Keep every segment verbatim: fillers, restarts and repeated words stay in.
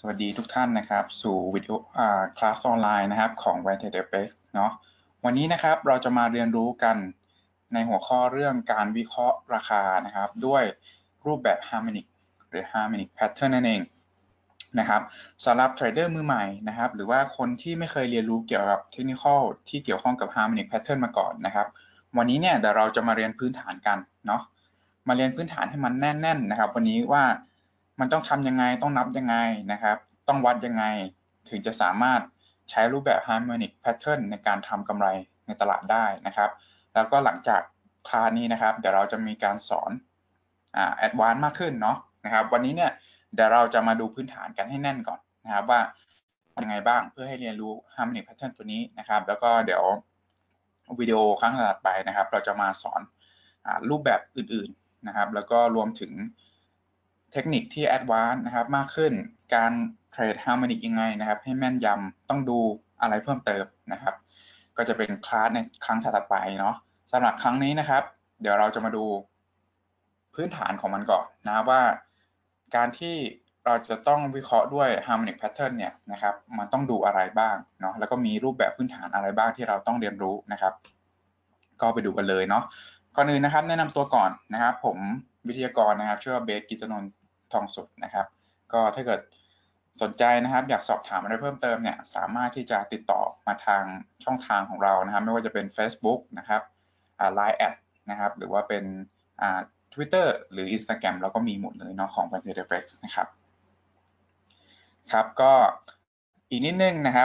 สวัสดีทุกท่านนะครับสู่วิดีโอคลาสออนไลน์นะครับของ VantageFX เนาะวันนี้นะครับเราจะมาเรียนรู้กันในหัวข้อเรื่องการวิเคราะห์ราคานะครับด้วยรูปแบบ Harmonic หรือ Harmonic Pattern นั่นเองนะครับสำหรับเทรดเดอร์มือใหม่นะครับหรือว่าคนที่ไม่เคยเรียนรู้เกี่ยวกับเทคนิคที่เกี่ยวข้องกับ Harmonic Pattern มาก่อนนะครับวันนี้เนี่ยเดี๋ยวเราจะมาเรียนพื้นฐานกันเนาะมาเรียนพื้นฐานให้มันแน่นๆนะครับวันนี้ว่ามันต้องทำยังไงต้องนับยังไงนะครับต้องวัดยังไงถึงจะสามารถใช้รูปแบบ Harmonic Pattern ในการทำกำไรในตลาดได้นะครับแล้วก็หลังจากคลาสนี้นะครับเดี๋ยวเราจะมีการสอนอ่า Advanced มากขึ้นเนาะนะครับวันนี้เนี่ยเดี๋ยวเราจะมาดูพื้นฐานกันให้แน่นก่อนนะครับว่ายังไงบ้างเพื่อให้เรียนรู้ Harmonic Pattern ตัวนี้นะครับแล้วก็เดี๋ยววิดีโอครั้งถัดไปนะครับเราจะมาสอนอ่ารูปแบบอื่นๆนะครับแล้วก็รวมถึงเทคนิคที่แอดวานซ์นะครับมากขึ้นการเทรด Harmonic ยังไงนะครับให้แม่นยำต้องดูอะไรเพิ่มเติมนะครับก็จะเป็นคลาสในครั้งถัดไปเนาะสำหรับครั้งนี้นะครับเดี๋ยวเราจะมาดูพื้นฐานของมันก่อนนะว่าการที่เราจะต้องวิเคราะห์ด้วย Harmonic Pattern เนี่ยนะครับมันต้องดูอะไรบ้างเนาะแล้วก็มีรูปแบบพื้นฐานอะไรบ้างที่เราต้องเรียนรู้นะครับก็ไปดูกันเลยเนาะก่อนอื่นนะครับแนะนำตัวก่อนนะครับผมวิทยากรนะครับชื่อว่าเบสกิตนนท์ทองสุดนะครับก็ถ้าเกิดสนใจนะครับอยากสอบถามอะไรเพิ่มเติมเนี่ยสามารถที่จะติดต่อมาทางช่องทางของเรานะครับไม่ว่าจะเป็น Facebook นะครับไลน์ แอดนะครับหรือว่าเป็นอ่า Twitter หรือ Instagram เราก็มีหมดเลยเนาะของ VantageFX นะครับครับก็อีกนิดนึงนะครับ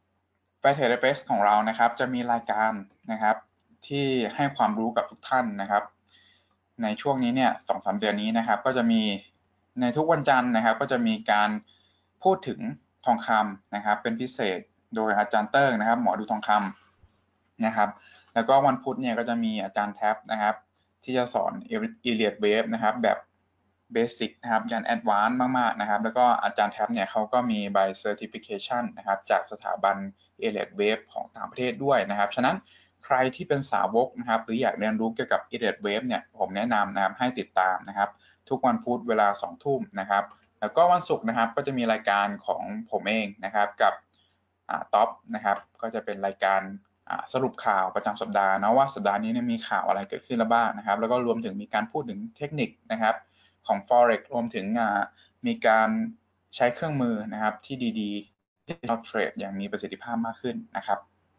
VantageFX ของเรานะครับจะมีรายการนะครับที่ให้ความรู้กับทุกท่านนะครับในช่วงนี้เนี่ย สองถึงสาม เดือนนี้นะครับก็จะมีในทุกวันจันทร์นะครับก็จะมีการพูดถึงทองคำนะครับเป็นพิเศษโดยอาจารย์เติ้งนะครับหมอดูทองคำนะครับแล้วก็วันพุธเนี่ยก็จะมีอาจารย์แท็บนะครับที่จะสอน Elliott Wave นะครับแบบเบสิกนะครับยันแอดวานซ์มากๆนะครับแล้วก็อาจารย์แท็บเนี่ยเขาก็มีใบ Certification นะครับจากสถาบัน Elliott Wave ของต่างประเทศด้วยนะครับฉะนั้นใครที่เป็นสาวกนะครับหรืออยากเรียนรู้เกี่ยวกับ Elliott Wave เนี่ยผมแนะนำนะครับให้ติดตามนะครับทุกวันพุธเวลาสองทุ่มนะครับแล้วก็วันศุกร์นะครับก็จะมีรายการของผมเองนะครับกับท็อปนะครับก็จะเป็นรายการสรุปข่าวประจำสัปดาห์นะว่าสัปดาห์นี้มีข่าวอะไรเกิดขึ้นแล้วบ้างนะครับแล้วก็รวมถึงมีการพูดถึงเทคนิคนะครับของ Forex รวมถึงมีการใช้เครื่องมือนะครับที่ดีๆที่เราเทรดอย่างมีประสิทธิภาพมากขึ้นนะครับ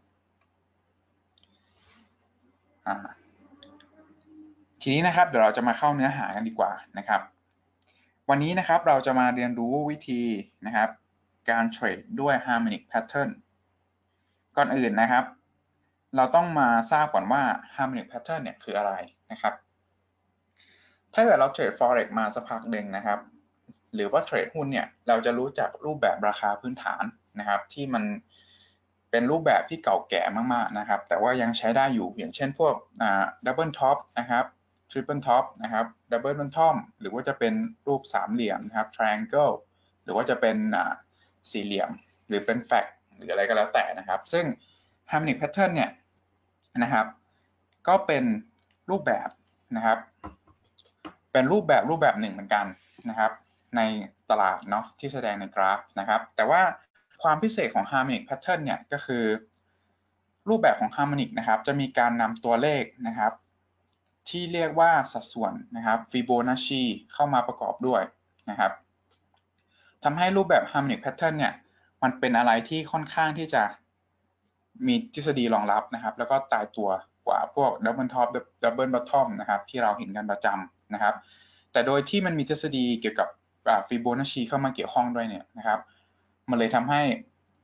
ทีนี้นะครับเดี๋ยวเราจะมาเข้าเนื้อหากันดีกว่านะครับวันนี้นะครับเราจะมาเรียนรู้วิธีนะครับการเทรดด้วย Harmonic Pattern ก่อนอื่นนะครับเราต้องมาทราบก่อนว่า Harmonic Pattern เนี่ยคืออะไรนะครับถ้าเกิดเราเทรด Forex มาสักพักหนึ่งนะครับหรือว่าเทรดหุ้นเนี่ยเราจะรู้จักรูปแบบราคาพื้นฐานนะครับที่มันเป็นรูปแบบที่เก่าแก่มากๆนะครับแต่ว่ายังใช้ได้อยู่อย่างเช่นพวกอ่า Double Top นะครับ Triple Top นะครับ Double Bottom หรือว่าจะเป็นรูปสามเหลี่ยมนะครับ Triangle หรือว่าจะเป็นอ่าสี่เหลี่ยมหรือเป็นแฟกหรืออะไรก็แล้วแต่นะครับซึ่ง Harmonic Pattern เนี่ยนะครับก็เป็นรูปแบบนะครับเป็นรูปแบบรูปแบบหนึ่งเหมือนกันนะครับในตลาดเนาะที่แสดงในกราฟนะครับแต่ว่าความพิเศษของ Harmonic Pattern เนี่ยก็คือรูปแบบของ Harmonic นะครับจะมีการนำตัวเลขนะครับที่เรียกว่าสัดส่วนนะครับ Fibonacci เข้ามาประกอบด้วยนะครับทำให้รูปแบบ Harmonic Pattern เนี่ยมันเป็นอะไรที่ค่อนข้างที่จะมีทฤษฎีรองรับนะครับแล้วก็ตายตัวกว่าพวก Double Top Double Bottom นะครับที่เราเห็นกันประจำนะครับแต่โดยที่มันมีทฤษฎีเกี่ยวกับฟิโบนัชชีเข้ามาเกี่ยวข้องด้วยเนี่ยนะครับมันเลยทำให้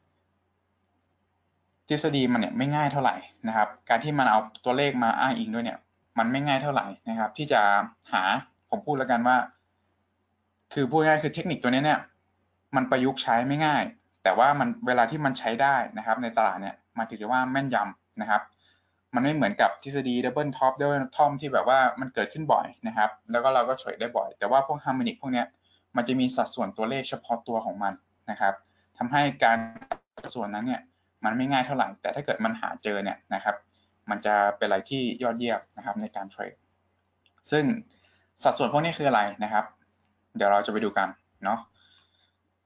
ทฤษฎีมันเนี่ยไม่ง่ายเท่าไหร่นะครับการที่มันเอาตัวเลขมาอ้างอิงด้วยเนี่ยมันไม่ง่ายเท่าไหร่นะครับที่จะหาผมพูดแล้วกันว่าคือพูดง่ายคือเทคนิคตัวนี้เนี่ยมันประยุกต์ใช้ไม่ง่ายแต่ว่ามันเวลาที่มันใช้ได้นะครับในตลาดเนี่ยมันถือว่าแม่นยำนะครับมันไม่เหมือนกับทฤษฎี Double Top Double Bottom ที่แบบว่ามันเกิดขึ้นบ่อยนะครับแล้วก็เราก็เทรดได้บ่อยแต่ว่าพวก Harmonic พวกนี้มันจะมีสัดส่วนตัวเลขเฉพาะตัวของมันนะครับทำให้การสัดส่วนนั้นเนี่ยมันไม่ง่ายเท่าไหร่แต่ถ้าเกิดมันหาเจอเนี่ยนะครับมันจะเป็นอะไรที่ยอดเยี่ยมนะครับในการเทรดซึ่งสัดส่วนพวกนี้คืออะไรนะครับเดี๋ยวเราจะไปดูกันเนาะ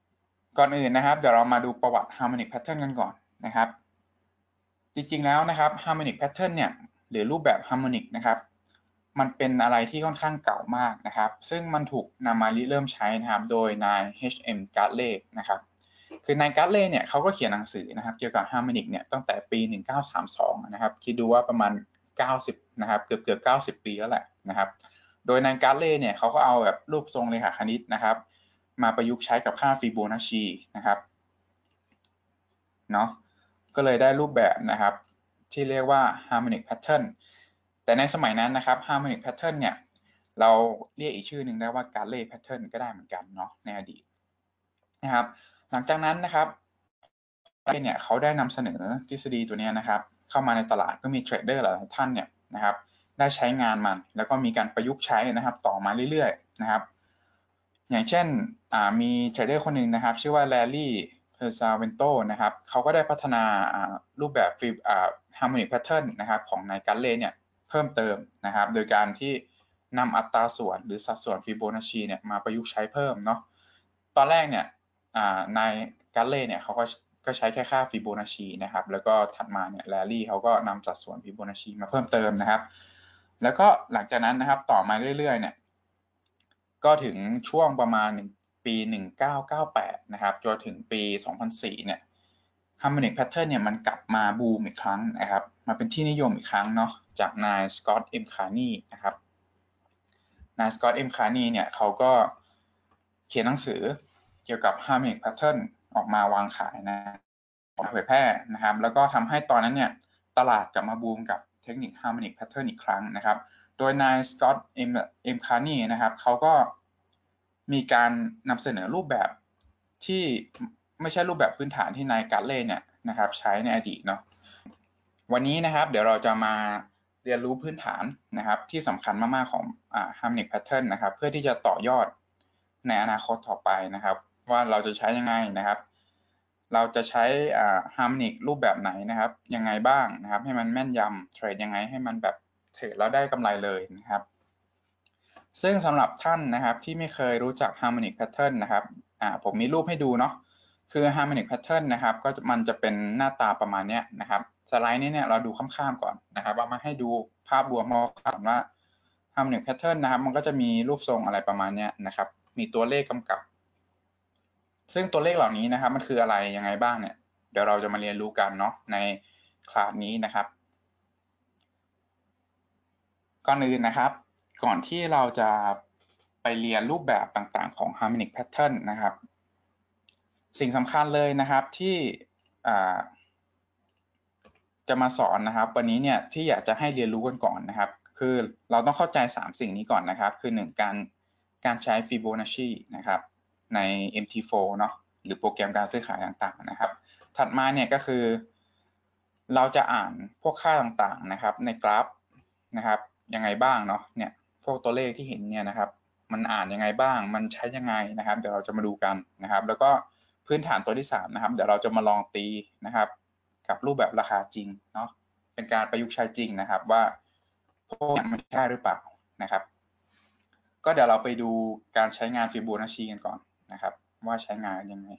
ก่อนอื่นนะครับเดี๋ยวเรามาดูประวัติ harmonic pattern กันก่อนนะครับจริงๆแล้วนะครับ harmonic pattern เนี่ยหรือรูปแบบ harmonic นะครับมันเป็นอะไรที่ค่อนข้างเก่ามากนะครับซึ่งมันถูกนำมาริเริ่มใช้นะครับโดยนาย เอช เอ็ม Gartley นะครับคือนาย Gartley เนี่ยเขาก็เขียนหนังสือนะครับเกี่ยวกับ harmonic เนี่ยตั้งแต่ปีหนึ่งพันเก้าร้อยสามสิบสองนะครับคิดดูว่าประมาณเก้าสิบนะครับเกือบเกือบเก้าสิบปีแล้วแหละนะครับโดยนาย Gartley เนี่ยเขาก็เอาแบบรูปทรงเรขาคณิตนะครับมาประยุกต์ใช้กับค่าฟิโบนัชชีนะครับเนาะก็เลยได้รูปแบบนะครับที่เรียกว่า harmonic pattern แต่ในสมัยนั้นนะครับ harmonic pattern เนี่ยเราเรียกอีกชื่อหนึ่งได้ว่า Gartley pattern ก็ได้เหมือนกันเนาะในอดีตนะครับหลังจากนั้นนะครับเนี่ยเขาได้นำเสนอทฤษฎีตัวนี้นะครับเข้ามาในตลาดก็มีเทรดเดอร์หลายท่านเนี่ยนะครับได้ใช้งานมันแล้วก็มีการประยุกต์ใช้นะครับต่อมาเรื่อยๆนะครับอย่างเช่นมีเทรดเดอร์คนหนึ่งนะครับชื่อว่าแลลี่เพอร์ซาเวนโตนะครับเขาก็ได้พัฒนารูปแบบฟิบ harmonic pattern นะครับของนายกัลเล่เนี่ยเพิ่มเติมนะครับโดยการที่นำอัตราส่วนหรือสัดส่วนฟิโบนัชชีเนี่ยมาประยุกต์ใช้เพิ่มเนาะตอนแรกเนี่ยนายกัลเล่เนี่ยเขาก็ก็ใช้แค่ค่าฟิโบนัชชีนะครับแล้วก็ถัดมาเนี่ยแลลี่เขาก็นำสัดส่วนฟิโบนัชชีมาเพิ่มเติมนะครับแล้วก็หลังจากนั้นนะครับต่อมาเรื่อยๆเนี่ยก็ถึงช่วงประมาณปีหนึ่งพันเก้าร้อยเก้าสิบแปดนะครับจนถึงปีสองพันสี่เนี่ย harmonic pattern เนี่ยมันกลับมาบูมอีกครั้งนะครับมาเป็นที่นิยมอีกครั้งเนาะจากนายสกอตต์เอ็มคาร์นีนะครับนายสกอตต์เอ็มคาร์นีเนี่ยเขาก็เขียนหนังสือเกี่ยวกับ harmonic pattern ออกมาวางขายนะเผยแพร่นะครับแล้วก็ทำให้ตอนนั้นเนี่ยตลาดกลับมาบูมกับเทคนิค harmonic pattern อีกครั้งนะครับโดยนายสกอตต์เอ็มเอ็มคาร์นีนะครับเขาก็มีการนำเสนอรูปแบบที่ไม่ใช่รูปแบบพื้นฐานที่นายการ์เล่เนี่ยนะครับใช้ในอดีตเนาะวันนี้นะครับเดี๋ยวเราจะมาเรียนรู้พื้นฐานนะครับที่สำคัญมากๆของอ่า harmonic pattern นะครับเพื่อที่จะต่อยอดในอนาคตต่อไปนะครับว่าเราจะใช้ยังไงนะครับเราจะใช้อ่า harmonic รูปแบบไหนนะครับยังไงบ้างนะครับให้มันแม่นยำเทรดยังไงให้มันแบบเทรดแล้วได้กำไรเลยนะครับซึ่งสำหรับท่านนะครับที่ไม่เคยรู้จัก harmonic pattern นะครับอ่าผมมีรูปให้ดูเนาะคือ harmonic pattern นะครับก็มันจะเป็นหน้าตาประมาณนี้นะครับสไลด์นี้เนี่ยเราดูข้ามๆก่อนนะครับเอามาให้ดูภาพรวมมองว่า harmonic pattern นะครับมันก็จะมีรูปทรงอะไรประมาณนี้นะครับมีตัวเลขกำกับซึ่งตัวเลขเหล่านี้นะครับมันคืออะไรยังไงบ้างเนี่ยเดี๋ยวเราจะมาเรียนรู้กันเนาะในคลาสนี้นะครับก่อนอื่นนะครับก่อนที่เราจะไปเรียนรูปแบบต่างๆของ harmonic pattern นะครับสิ่งสำคัญเลยนะครับที่จะมาสอนนะครับวันนี้เนี่ยที่อยากจะให้เรียนรู้กันก่อนนะครับคือเราต้องเข้าใจสามสิ่งนี้ก่อนนะครับคือหนึ่งการการใช้ Fibonacci นะครับใน เอ็ม ที โฟร์ เนาะหรือโปรแกรมการซื้อขายต่างๆนะครับถัดมาเนี่ยก็คือเราจะอ่านพวกค่าต่างๆนะครับในกราฟนะครับยังไงบ้างเนาะเนี่ยพวกตัวเลขที่เห็นเนี่ยนะครับมันอ่านยังไงบ้างมันใช้ยังไงนะครับเดี๋ยวเราจะมาดูกันนะครับแล้วก็พื้นฐานตัวที่สามนะครับเดี๋ยวเราจะมาลองตีนะครับกับรูปแบบราคาจริงเนาะเป็นการประยุกต์ใช้จริงนะครับว่าพวกนี้มันใช่หรือเปล่านะครับก็เดี๋ยวเราไปดูการใช้งานฟิโบนัชชีกันก่อนนะครับว่าใช้งานยังไง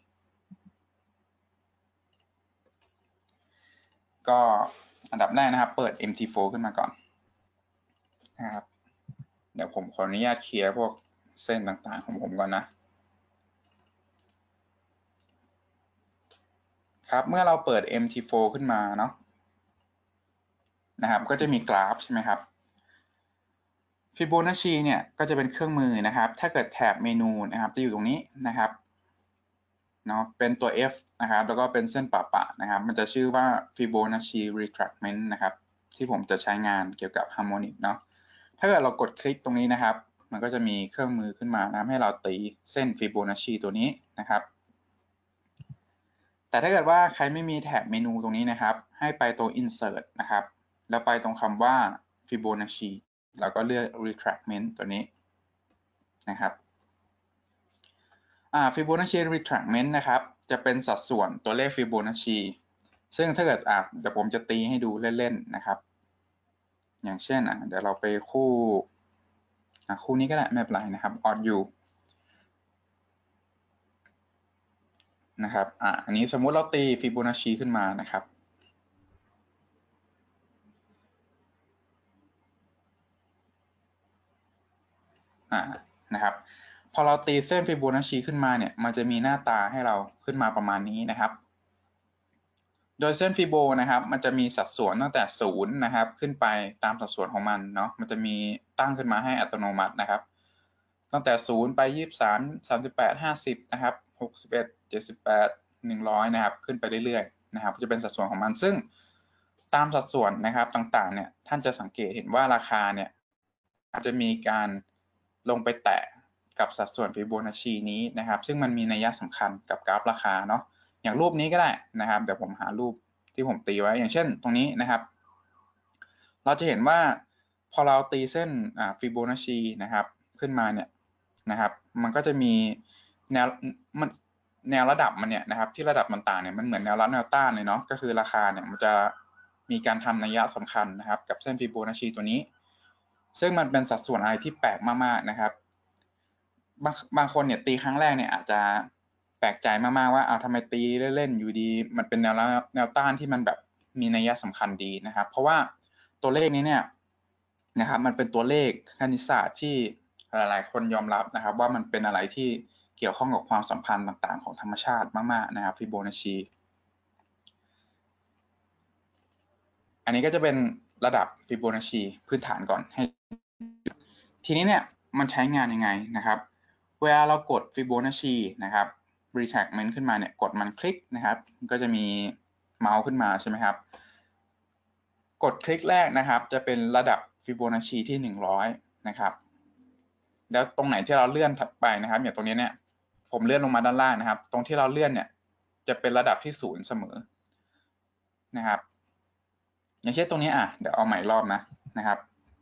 ก็อันดับแรกนะครับเปิด เอ็ม ที โฟร์ ขึ้นมาก่อนนะครับเดี๋ยวผมขออนุญาตเคลียร์พวกเส้นต่างๆของผมก่อนนะครับเมื่อเราเปิด เอ็ม ที โฟร์ ขึ้นมาเนาะนะครับก็จะมีกราฟใช่ไหมครับฟิโบนัชชีเนี่ยก็จะเป็นเครื่องมือนะครับถ้าเกิดแถบเมนูนะครับจะอยู่ตรงนี้นะครับเนาะเป็นตัว F นะครับแล้วก็เป็นเส้นปะๆนะครับมันจะชื่อว่า Fibonacci retracement นะครับที่ผมจะใช้งานเกี่ยวกับ harmonic เนาะถ้าเกิดเรากดคลิกตรงนี้นะครับมันก็จะมีเครื่องมือขึ้นมานะให้เราตีเส้น Fibonacci ตัวนี้นะครับแต่ถ้าเกิดว่าใครไม่มีแถบเมนูตรงนี้นะครับให้ไปตรง insert นะครับแล้วไปตรงคำว่า Fibonacci แล้วก็เลือก retracement ตัวนี้นะครับอ่า Fibonacci retracement นะครับจะเป็นสัดส่วนตัวเลข Fibonacci ซึ่งถ้าเกิดอ่ะเดี๋ยวผมจะตีให้ดูเล่นๆนะครับอย่างเช่นอ่ะเดี๋ยวเราไปคู่อ่ะคู่นี้ก็ได้ไม่เป็นไรนะครับ odd u นะครับอ่าอันนี้สมมุติเราตีฟิโบนัชชีขึ้นมานะครับอ่านะครับพอเราตีเส้นฟิโบนัชชีขึ้นมาเนี่ยมันจะมีหน้าตาให้เราขึ้นมาประมาณนี้นะครับโดยเส้นฟิโบนะครับมันจะมีสัดส่วนตั้งแต่ศูนย์นะครับขึ้นไปตามสัดส่วนของมันเนาะมันจะมีตั้งขึ้นมาให้อัตโนมัตินะครับตั้งแต่ศูนย์ไปยี่สิบสาม สามสิบแปด ห้าสิบนะครับหกสิบเอ็ด เจ็ดสิบแปด หนึ่งร้อยนะครับขึ้นไปเรื่อยๆนะครับจะเป็นสัดส่วนของมันซึ่งตามสัดส่วนนะครับต่างๆเนี่ยท่านจะสังเกตเห็นว่าราคาเนี่ยอาจจะมีการลงไปแตะกับสัดส่วนฟิโบนัชชีนี้นะครับซึ่งมันมีนัยสำคัญกับกราฟราคาเนาะอย่างรูปนี้ก็ได้นะครับเดี๋ยวผมหารูปที่ผมตีไว้อย่างเช่นตรงนี้นะครับเราจะเห็นว่าพอเราตีเส้นฟิโบนัชชีนะครับขึ้นมาเนี่ยนะครับมันก็จะมีแนวมันแนวระดับมันเนี่ยนะครับที่ระดับต่างๆเนี่ยมันเหมือนแนวรับแนวต้านเลยเนาะก็คือราคาเนี่ยมันจะมีการทำนัยสำคัญนะครับกับเส้นฟิโบนัชชีตัวนี้ซึ่งมันเป็นสัดส่วนอะไรที่แปลกมากๆนะครับบางบางคนเนี่ยตีครั้งแรกเนี่ยอาจจะแปลกใจมากๆว่าเอาทำไมตีเล่นๆอยู่ดีมันเป็นแนวแนวต้านที่มันแบบมีนัยสำคัญดีนะครับเพราะว่าตัวเลขนี้เนี่ยนะครับมันเป็นตัวเลขคณิตศาสตร์ที่หลายๆคนยอมรับนะครับว่ามันเป็นอะไรที่เกี่ยวข้องกับความสัมพันธ์ต่างๆของธรรมชาติมากๆนะครับฟิโบนัชชีอันนี้ก็จะเป็นระดับฟิโบนัชชีพื้นฐานก่อนให้ทีนี้เนี่ยมันใช้งานยังไงนะครับเวลาเรากดฟิโบนัชชีนะครับ retracement ขึ้นมาเนี่ยกดมันคลิกนะครับก็จะมีเมาส์ขึ้นมาใช่ไหมครับกดคลิกแรกนะครับจะเป็นระดับฟิโบนัชชีที่หนึ่งร้อยนะครับแล้วตรงไหนที่เราเลื่อนถัดไปนะครับอย่างตรงนี้เนี่ยผมเลื่อนลงมาด้านล่างนะครับตรงที่เราเลื่อนเนี่ยจะเป็นระดับที่ศูนย์เสมอนะครับอย่างเช่นตรงนี้อ่ะเดี๋ยวเอาใหม่รอบนะนะครับ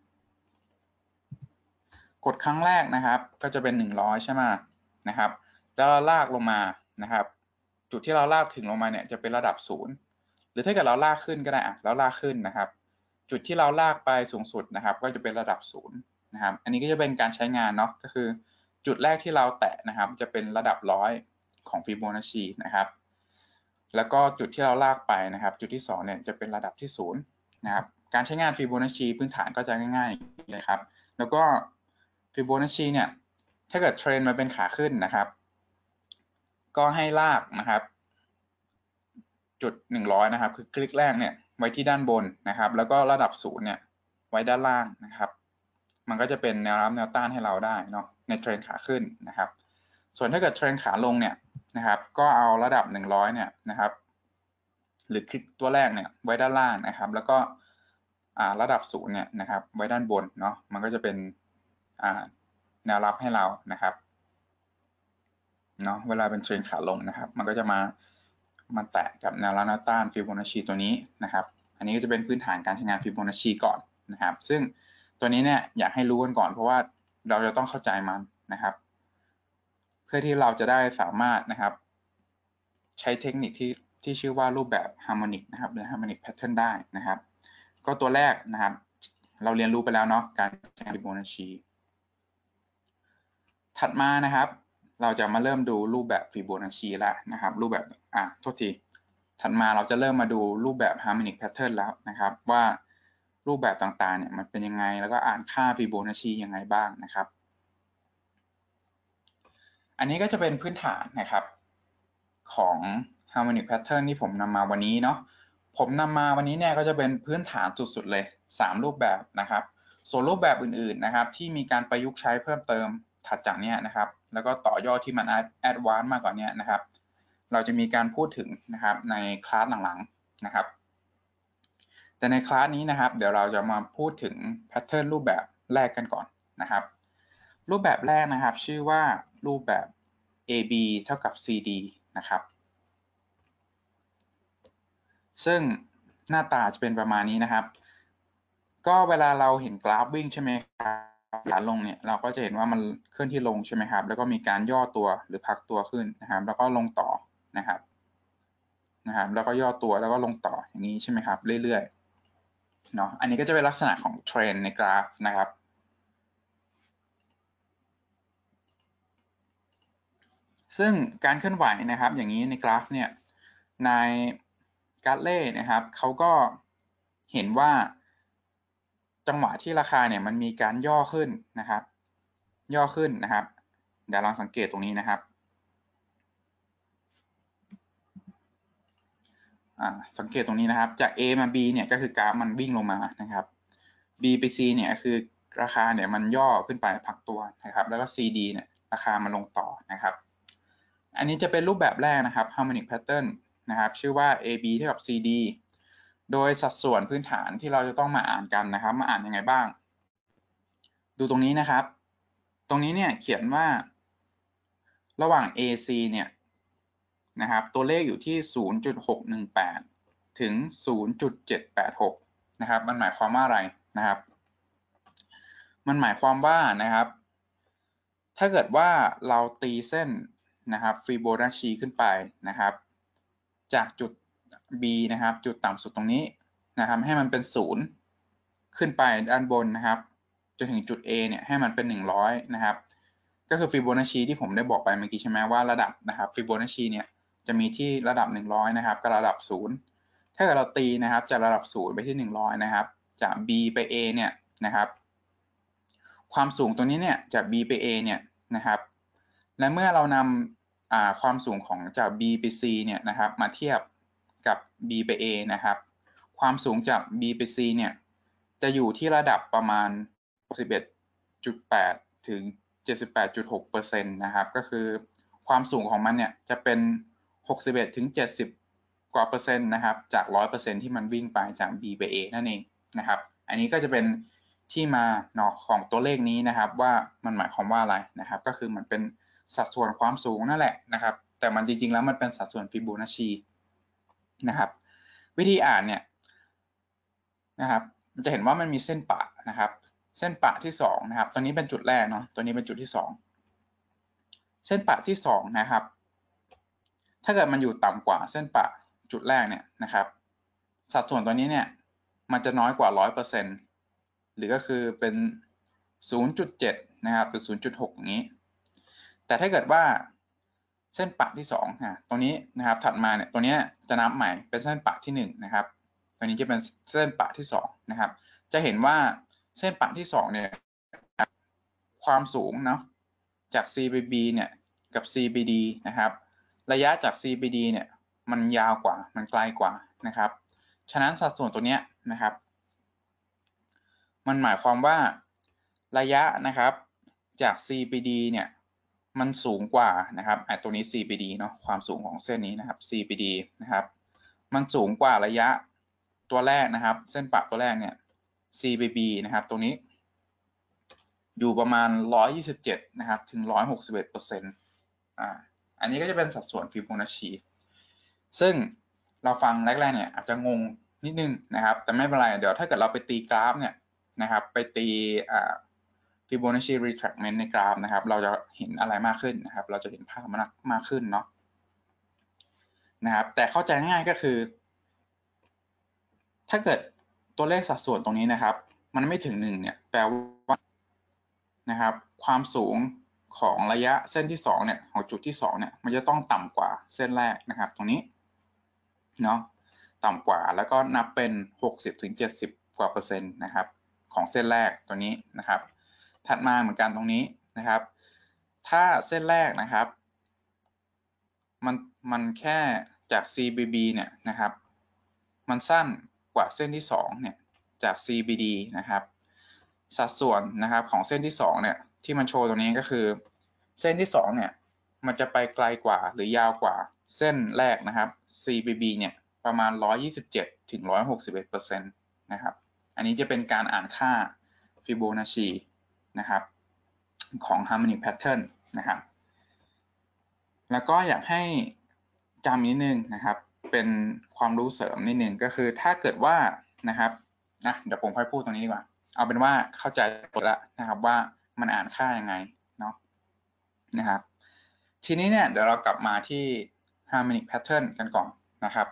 กดครั้งแรกนะครับก็จะเป็นหนึ่งร้อยใช่ไหมนะครับแล้วเราลากลงมานะครับจุดที่เราลากถึงลงมาเนี่ยจะเป็นระดับศูนย์หรือถ้าเกิดเราลากขึ้นก็ได้อ่ะแล้วลากขึ้นนะครับจุดที่เราลากไปสูงสุดนะครับก็จะเป็นระดับศูนย์นะครับอันนี้ก็จะเป็นการใช้งานเนาะก็คือจุดแรกที่เราแตะนะครับจะเป็นระดับร้อยของฟิโบนัชชีนะครับแล้วก็จุดที่เราลากไปนะครับจุดที่สองเนี่ยจะเป็นระดับที่ศูนย์นะครับการใช้งานฟิโบนัชชีพื้นฐานก็จะง่ายๆเลยครับแล้วก็ฟิโบนัชชีเนี่ยถ้าเกิดเทรนมาเป็นขาขึ้นนะครับก็ให้ลากนะครับจุดหนึ่งร้อยนะครับคือคลิกแรกเนี่ยไว้ที่ด้านบนนะครับแล้วก็ระดับศูนย์เนี่ยไว้ด้านล่างนะครับมันก็จะเป็นแนวรับแนวต้านให้เราได้เนาะในเทรนขาขึ้นนะครับส่วนถ้าเกิดเทรนขาลงเนี่ยนะครับก็เอาระดับหนึ่งร้อยเนี่ยนะครับหรือคลิกตัวแรกเนี่ยไว้ด้านล่างนะครับแล้วก็ระดับศูนย์เนี่ยนะครับไว้ด้านบนเนาะมันก็จะเป็นแนวรับให้เรานะครับเนาะเวลาเป็นเทรนขาลงนะครับมันก็จะมามาแตะกับแนวรับแนวต้านฟิโบนัชชีตัวนี้นะครับอันนี้ก็จะเป็นพื้นฐานการใช้งานฟิโบนัชชีก่อนนะครับซึ่งตัวนี้เนี่ยอยากให้รู้กันก่อนเพราะว่าเราจะต้องเข้าใจมันนะครับเพื่อที่เราจะได้สามารถนะครับใช้เทคนิคที่ที่ชื่อว่ารูปแบบฮาร์โมนิกนะครับหรือฮาร์โมนิกแพทเทิร์นได้นะครับก็ตัวแรกนะครับเราเรียนรู้ไปแล้วเนาะการใช้ฟิโบนัชชีถัดมานะครับเราจะมาเริ่มดูรูปแบบฟิโบนัชชีแล้วนะครับรูปแบบอ่ะโทษทีถัดมาเราจะเริ่มมาดูรูปแบบ Harmonic Pattern แล้วนะครับว่ารูปแบบต่างๆเนี่ยมันเป็นยังไงแล้วก็อ่านค่าฟิโบนัชชียังไงบ้างนะครับอันนี้ก็จะเป็นพื้นฐานนะครับของ Harmonic Pattern ที่ผมนำมาวันนี้เนาะผมนำมาวันนี้เนี่ยก็จะเป็นพื้นฐานสุดๆเลยสามรูปแบบนะครับส่วนรูปแบบอื่นๆนะครับที่มีการประยุกต์ใช้เพิ่มเติมถัดจากนี้นะครับแล้วก็ต่อยอดที่มันแอดวานซ์มากกว่านี้นะครับเราจะมีการพูดถึงนะครับในคลาสหลังๆนะครับแต่ในคลาสนี้นะครับเดี๋ยวเราจะมาพูดถึงแพทเทิร์นรูปแบบแรกกันก่อนนะครับรูปแบบแรกนะครับชื่อว่ารูปแบบ เอ บี เท่ากับ ซี ดี นะครับซึ่งหน้าตาจะเป็นประมาณนี้นะครับก็เวลาเราเห็นกราฟวิ่งใช่ไหมครับขาลงเนี่ยเราก็จะเห็นว่ามันเคลื่อนที่ลงใช่ไหมครับแล้วก็มีการย่อตัวหรือพักตัวขึ้นนะครับแล้วก็ลงต่อนะครับนะครับแล้วก็ย่อตัวแล้วก็ลงต่ออย่างนี้ใช่ไหมครับเรื่อยๆเนาะอันนี้ก็จะเป็นลักษณะของเทรนในกราฟนะครับซึ่งการเคลื่อนไหวนะครับอย่างนี้ในกราฟเนี่ยนายการ์เล่นะครับเขาก็เห็นว่าจังหวะที่ราคาเนี่ยมันมีการย่อขึ้นนะครับย่อขึ้นนะครับเดี๋ยวลองสังเกตตรงนี้นะครับสังเกตตรงนี้นะครับจาก A มา B เนี่ยก็คือกราฟมันวิ่งลงมานะครับ B ไป C เนี่ยคือราคาเนี่ยมันย่อขึ้นไปพักตัวนะครับแล้วก็ ซี ดี เนี่ยราคามันลงต่อนะครับอันนี้จะเป็นรูปแบบแรกนะครับ harmonic pattern นะครับชื่อว่า เอ บี เท่ากับ ซี ดี โดยสัดส่วนพื้นฐานที่เราจะต้องมาอ่านกันนะครับมาอ่านยังไงบ้างดูตรงนี้นะครับตรงนี้เนี่ยเขียนว่าระหว่าง เอ ซี เนี่ยนะครับตัวเลขอยู่ที่ ศูนย์จุดหกหนึ่งแปด ถึง ศูนย์จุดเจ็ดแปดหก นะครับมันหมายความว่าอะไรนะครับมันหมายความว่านะครับถ้าเกิดว่าเราตีเส้นนะครับฟิโบนัชชีขึ้นไปนะครับจากจุด B นะครับจุดต่ำสุดตรงนี้นะครับให้มันเป็นศูนย์ขึ้นไปด้านบนนะครับจนถึงจุด A เนี่ยให้มันเป็นหนึ่งร้อยนะครับก็คือฟิโบนัชชีที่ผมได้บอกไปเมื่อกี้ใช่ไหมว่าระดับนะครับฟิโบนัชชีเนี่ยจะมีที่ระดับหนึ่งร้อยนะครับกับระดับศูนย์ถ้าเกิดเราตีนะครับจากระดับศูนย์ไปที่หนึ่งร้อยนะครับจาก B ไป A เนี่ยนะครับความสูงตรงนี้เนี่ยจาก B ไป A เนี่ยนะครับและเมื่อเรานำความสูงของจาก B ไป C เนี่ยนะครับมาเทียบกับ B ไป A นะครับความสูงจาก B ไป C เนี่ยจะอยู่ที่ระดับประมาณ หกสิบเอ็ดจุดแปด ถึง เจ็ดสิบแปดจุดหกเปอร์เซ็นต์ นะครับก็คือความสูงของมันเนี่ยจะเป็น หกสิบเอ็ดถึงเจ็ดสิบ กว่าเปอร์เซ็นต์นะครับจาก หนึ่งร้อยเปอร์เซ็นต์ ที่มันวิ่งไปจาก B ไป A นั่นเองนะครับอันนี้ก็จะเป็นที่มาเนาะของตัวเลขนี้นะครับว่ามันหมายความว่าอะไรนะครับก็คือมันเป็นสัดส่วนความสูงนั่นแหละนะครับแต่มันจริงๆแล้วมันเป็นสัดส่วนฟิโบนัชชีนะครับวิธีอ่านเนี่ยนะครับจะเห็นว่ามันมีเส้นปะนะครับเส้นปะที่สองนะครับตัวนี้เป็นจุดแรกเนาะตัวนี้เป็นจุดที่สองเส้นปะที่สองนะครับถ้าเกิดมันอยู่ต่ำกว่าเส้นปะจุดแรกเนี่ยนะครับสัดส่วนตัวนี้เนี่ยมันจะน้อยกว่า หนึ่งร้อยเปอร์เซ็นต์ หรือก็คือเป็น ศูนย์จุดเจ็ด นะครับหรือ ศูนย์จุดหก อย่างนี้แต่ถ้าเกิดว่าเส้นปะที่สองอ่ะตรงนี้นะครับถัดมาเนี่ยตัวนี้จะนับใหม่เป็นเส้นปะที่หนึ่งนะครับตัวนี้จะเป็นเส้นปะที่สองนะครับจะเห็นว่าเส้นปะที่สองเนี่ยความสูงเนาะจาก C ไป B เนี่ยกับ C ไป D นะครับระยะจาก C ไป D เนี่ยมันยาวกว่ามันไกลกว่านะครับฉะนั้นสัดส่วนตัวเนี้ยนะครับมันหมายความว่าระยะนะครับจาก C ไป D เนี่ยมันสูงกว่านะครับไอ้ตัวนี้ C ไป D เนาะความสูงของเส้นนี้นะครับ C ไป D นะครับมันสูงกว่าระยะตัวแรกนะครับเส้นปะตัวแรกเนี่ย C ไป B นะครับตรงนี้อยู่ประมาณหนึ่งร้อยยี่สิบเจ็ดนะครับถึง หนึ่งร้อยหกสิบเอ็ดเปอร์เซ็นต์ อ่าอันนี้ก็จะเป็นสัดส่วนฟิโบนัชชีซึ่งเราฟังแรกๆเนี่ยอาจจะงงนิดนึงนะครับแต่ไม่เป็นไรเดี๋ยวถ้าเกิดเราไปตีกราฟเนี่ยนะครับไปตีอ่า Fibonacci retracement ในกราฟนะครับเราจะเห็นอะไรมากขึ้นนะครับเราจะเห็นภาพมากมากขึ้นเนาะนะครับแต่เข้าใจง่ายก็คือถ้าเกิดตัวเลขสัดส่วนตรงนี้นะครับมันไม่ถึงหนึ่งเนี่ยแปลว่านะครับความสูงของระยะเส้นที่สองเนี่ยของจุดที่สองเนี่ยมันจะต้องต่ำกว่าเส้นแรกนะครับตรงนี้เนาะต่ำกว่าแล้วก็นับเป็น หกสิบถึงเจ็ดสิบ กว่าเปอร์เซ็นต์นะครับของเส้นแรกตัวนี้นะครับถัดมาเหมือนกันตรงนี้นะครับถ้าเส้นแรกนะครับมันมันแค่จาก C ไป B เนี่ยนะครับมันสั้นกว่าเส้นที่สองเนี่ยจาก C ไป D นะครับสัดส่วนนะครับของเส้นที่สองเนี่ยที่มันโชว์ตรงนี้ก็คือเส้นที่สองเนี่ยมันจะไปไกลกว่าหรือยาวกว่าเส้นแรกนะครับ C ไป B เนี่ยประมาณหนึ่งร้อยยี่สิบเจ็ดถึงหนึ่งร้อยหกสิบเอ็ดเปอร์เซ็นต์ นะครับอันนี้จะเป็นการอ่านค่าฟิโบนัชชีนะครับของ harmonic pattern นะครับแล้วก็อยากให้จำนิดนึงนะครับเป็นความรู้เสริมนิดนึงก็คือถ้าเกิดว่านะครับนะเดี๋ยวผมค่อยพูดตรงนี้ดีกว่าเอาเป็นว่าเข้าใจแล้วนะครับว่ามันอ่านค่ายังไงเนาะนะครับทีนี้เนี่ยเดี๋ยวเรากลับมาที่ harmonic pattern กันก่อนนะครับ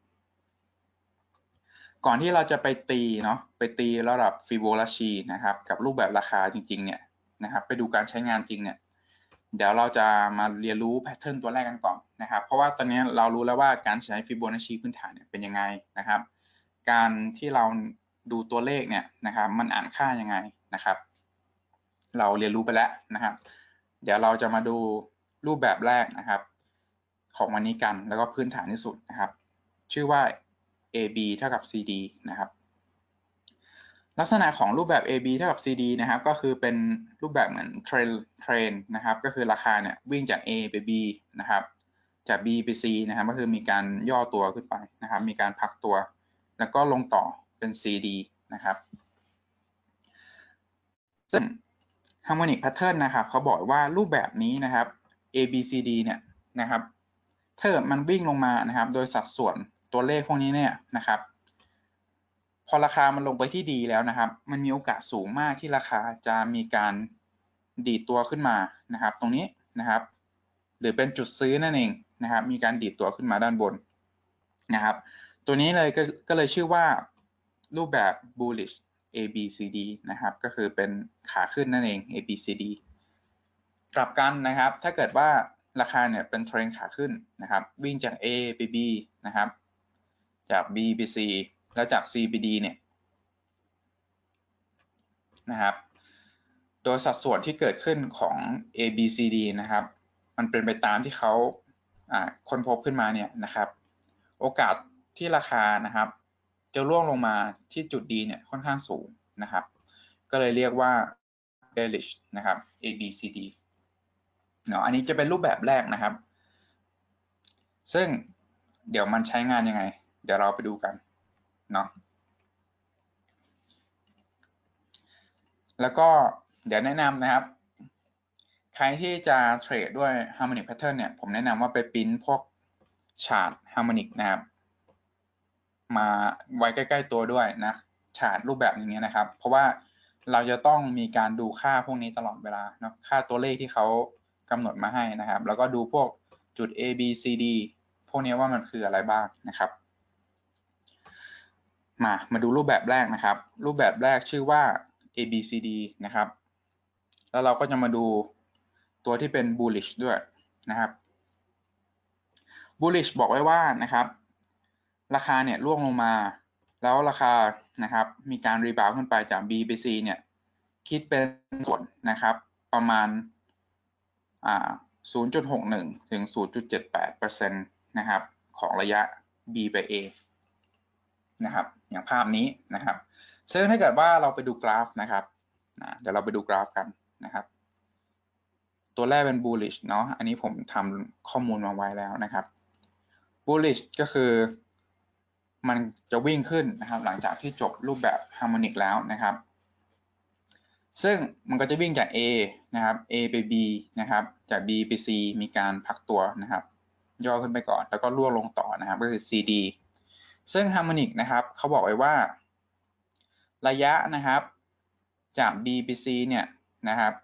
ก่อนที่เราจะไปตีเนาะไปตีระดับฟิโบนัชชีนะครับกับรูปแบบราคาจริงๆเนี่ยนะครับไปดูการใช้งานจริงเนี่ยเดี๋ยวเราจะมาเรียนรู้แพทเทิร์นตัวแรกกันก่อนนะครับเพราะว่าตอนนี้เรารู้แล้วว่าการใช้ฟิโบนัชชีพื้นฐานเนี่ยเป็นยังไงนะครับการที่เราดูตัวเลขเนี่ยนะครับมันอ่านค่ายังไงนะครับเราเรียนรู้ไปแล้วนะครับเดี๋ยวเราจะมาดูรูปแบบแรกนะครับของวันนี้กันแล้วก็พื้นฐานที่สุดนะครับชื่อว่า เอ บี เท่ากับ ซี ดี นะครับลักษณะของรูปแบบ เอ บี เท่ากับ ซี ดี นะครับก็คือเป็นรูปแบบเหมือนเทรนเทรนนะครับก็คือราคาเนี่ยวิ่งจาก A ไป B นะครับจาก B ไป C นะครับก็คือมีการย่อตัวขึ้นไปนะครับมีการพักตัวแล้วก็ลงต่อเป็น ซี ดี นะครับซึ่ง Harmonic Pattern นะครับเขาบอกว่ารูปแบบนี้นะครับ A B C D เนี่ยนะครับถ้าเกิดมันวิ่งลงมานะครับโดยสัดส่วนตัวเลขพวกนี้เนี่ยนะครับพอราคามันลงไปที่ดีแล้วนะครับมันมีโอกาสสูงมากที่ราคาจะมีการดีดตัวขึ้นมานะครับตรงนี้นะครับหรือเป็นจุดซื้อนั่นเองนะครับมีการดีดตัวขึ้นมาด้านบนนะครับตัวนี้เลยก็ก็เลยชื่อว่ารูปแบบ bullish A B C D นะครับก็คือเป็นขาขึ้นนั่นเอง A B C D กลับกันนะครับถ้าเกิดว่าราคาเนี่ยเป็นเทรนขาขึ้นนะครับวิ่งจาก A ไป B นะครับจาก B ไป C แล้วจาก C ไป D เนี่ยนะครับโดยสัดส่วนที่เกิดขึ้นของ A B C D นะครับมันเป็นไปตามที่เขาค้นพบขึ้นมาเนี่ยนะครับโอกาสที่ราคานะครับจะร่วงลงมาที่จุด D เนี่ยค่อนข้างสูงนะครับก็เลยเรียกว่า bearish นะครับ A B C D เนาะอันนี้จะเป็นรูปแบบแรกนะครับซึ่งเดี๋ยวมันใช้งานยังไงเดี๋ยวเราไปดูกันเนาะแล้วก็เดี๋ยวแนะนำนะครับใครที่จะเทรดด้วย Harmonic Pattern เนี่ยผมแนะนำว่าไปปริ้นพวกชาร์ต Harmonic นะครับมาไว้ใกล้ๆตัวด้วยนะชาร์ตรูปแบบอย่างเงี้ยนะครับเพราะว่าเราจะต้องมีการดูค่าพวกนี้ตลอดเวลาเนาะค่าตัวเลขที่เขากำหนดมาให้นะครับแล้วก็ดูพวกจุด A B C D พวกนี้ว่ามันคืออะไรบ้างนะครับมามาดูรูปแบบแรกนะครับรูปแบบแรกชื่อว่า A B C D นะครับแล้วเราก็จะมาดูตัวที่เป็น bullish ด้วยนะครับ bullish บอกไว้ว่านะครับราคาเนี่ยร่วงลงมาแล้วราคานะครับมีการรีบาวขึ้นไปจาก B ไป C เนี่ยคิดเป็นส่วนนะครับประมาณอ่า ศูนย์จุดหกหนึ่ง ถึง ศูนย์จุดเจ็ดแปดเปอร์เซ็นต์ นะครับของระยะ B ไป A นะครับอย่างภาพนี้นะครับซึ่งถ้าเกิดว่าเราไปดูกราฟนะครับเดี๋ยวเราไปดูกราฟกันนะครับตัวแรกเป็น bullish เนาะอันนี้ผมทำข้อมูลมาไว้แล้วนะครับ bullish ก็คือมันจะวิ่งขึ้นนะครับหลังจากที่จบรูปแบบ harmonic แล้วนะครับซึ่งมันก็จะวิ่งจาก A นะครับ A ไป B นะครับจาก B ไป C มีการพักตัวนะครับย่อขึ้นไปก่อนแล้วก็ล่วงลงต่อนะครับก็คือ ซี ดี ซึ่ง harmonic นะครับเขาบอกไว้ว่าระยะนะครับจาก B ไป C เนี่ยนะครับ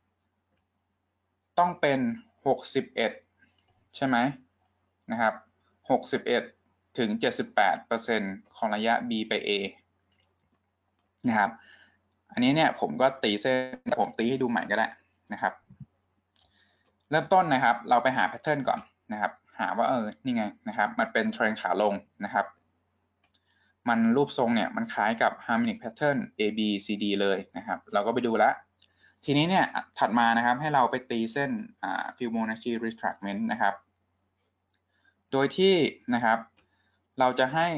ต้องเป็นหกสิบเอ็ดใช่ไหมนะครับหกสิบเอ็ดถึง เจ็ดสิบแปดเปอร์เซ็นต์ ของระยะ B ไป A นะครับอันนี้เนี่ยผมก็ตีเส้นผมตีให้ดูใหม่ก็ได้นะครับเริ่มต้นนะครับเราไปหาแพทเทิร์นก่อนนะครับหาว่าเออนี่ไงนะครับมันเป็นเทรนขาลงนะครับมันรูปทรงเนี่ยมันคล้ายกับ Harmonic Pattern A B C D เลยนะครับเราก็ไปดูแล้วทีนี้เนี่ยถัดมานะครับให้เราไปตีเส้น Fibonacci retracement นะครับโดยที่นะครับเราจะให้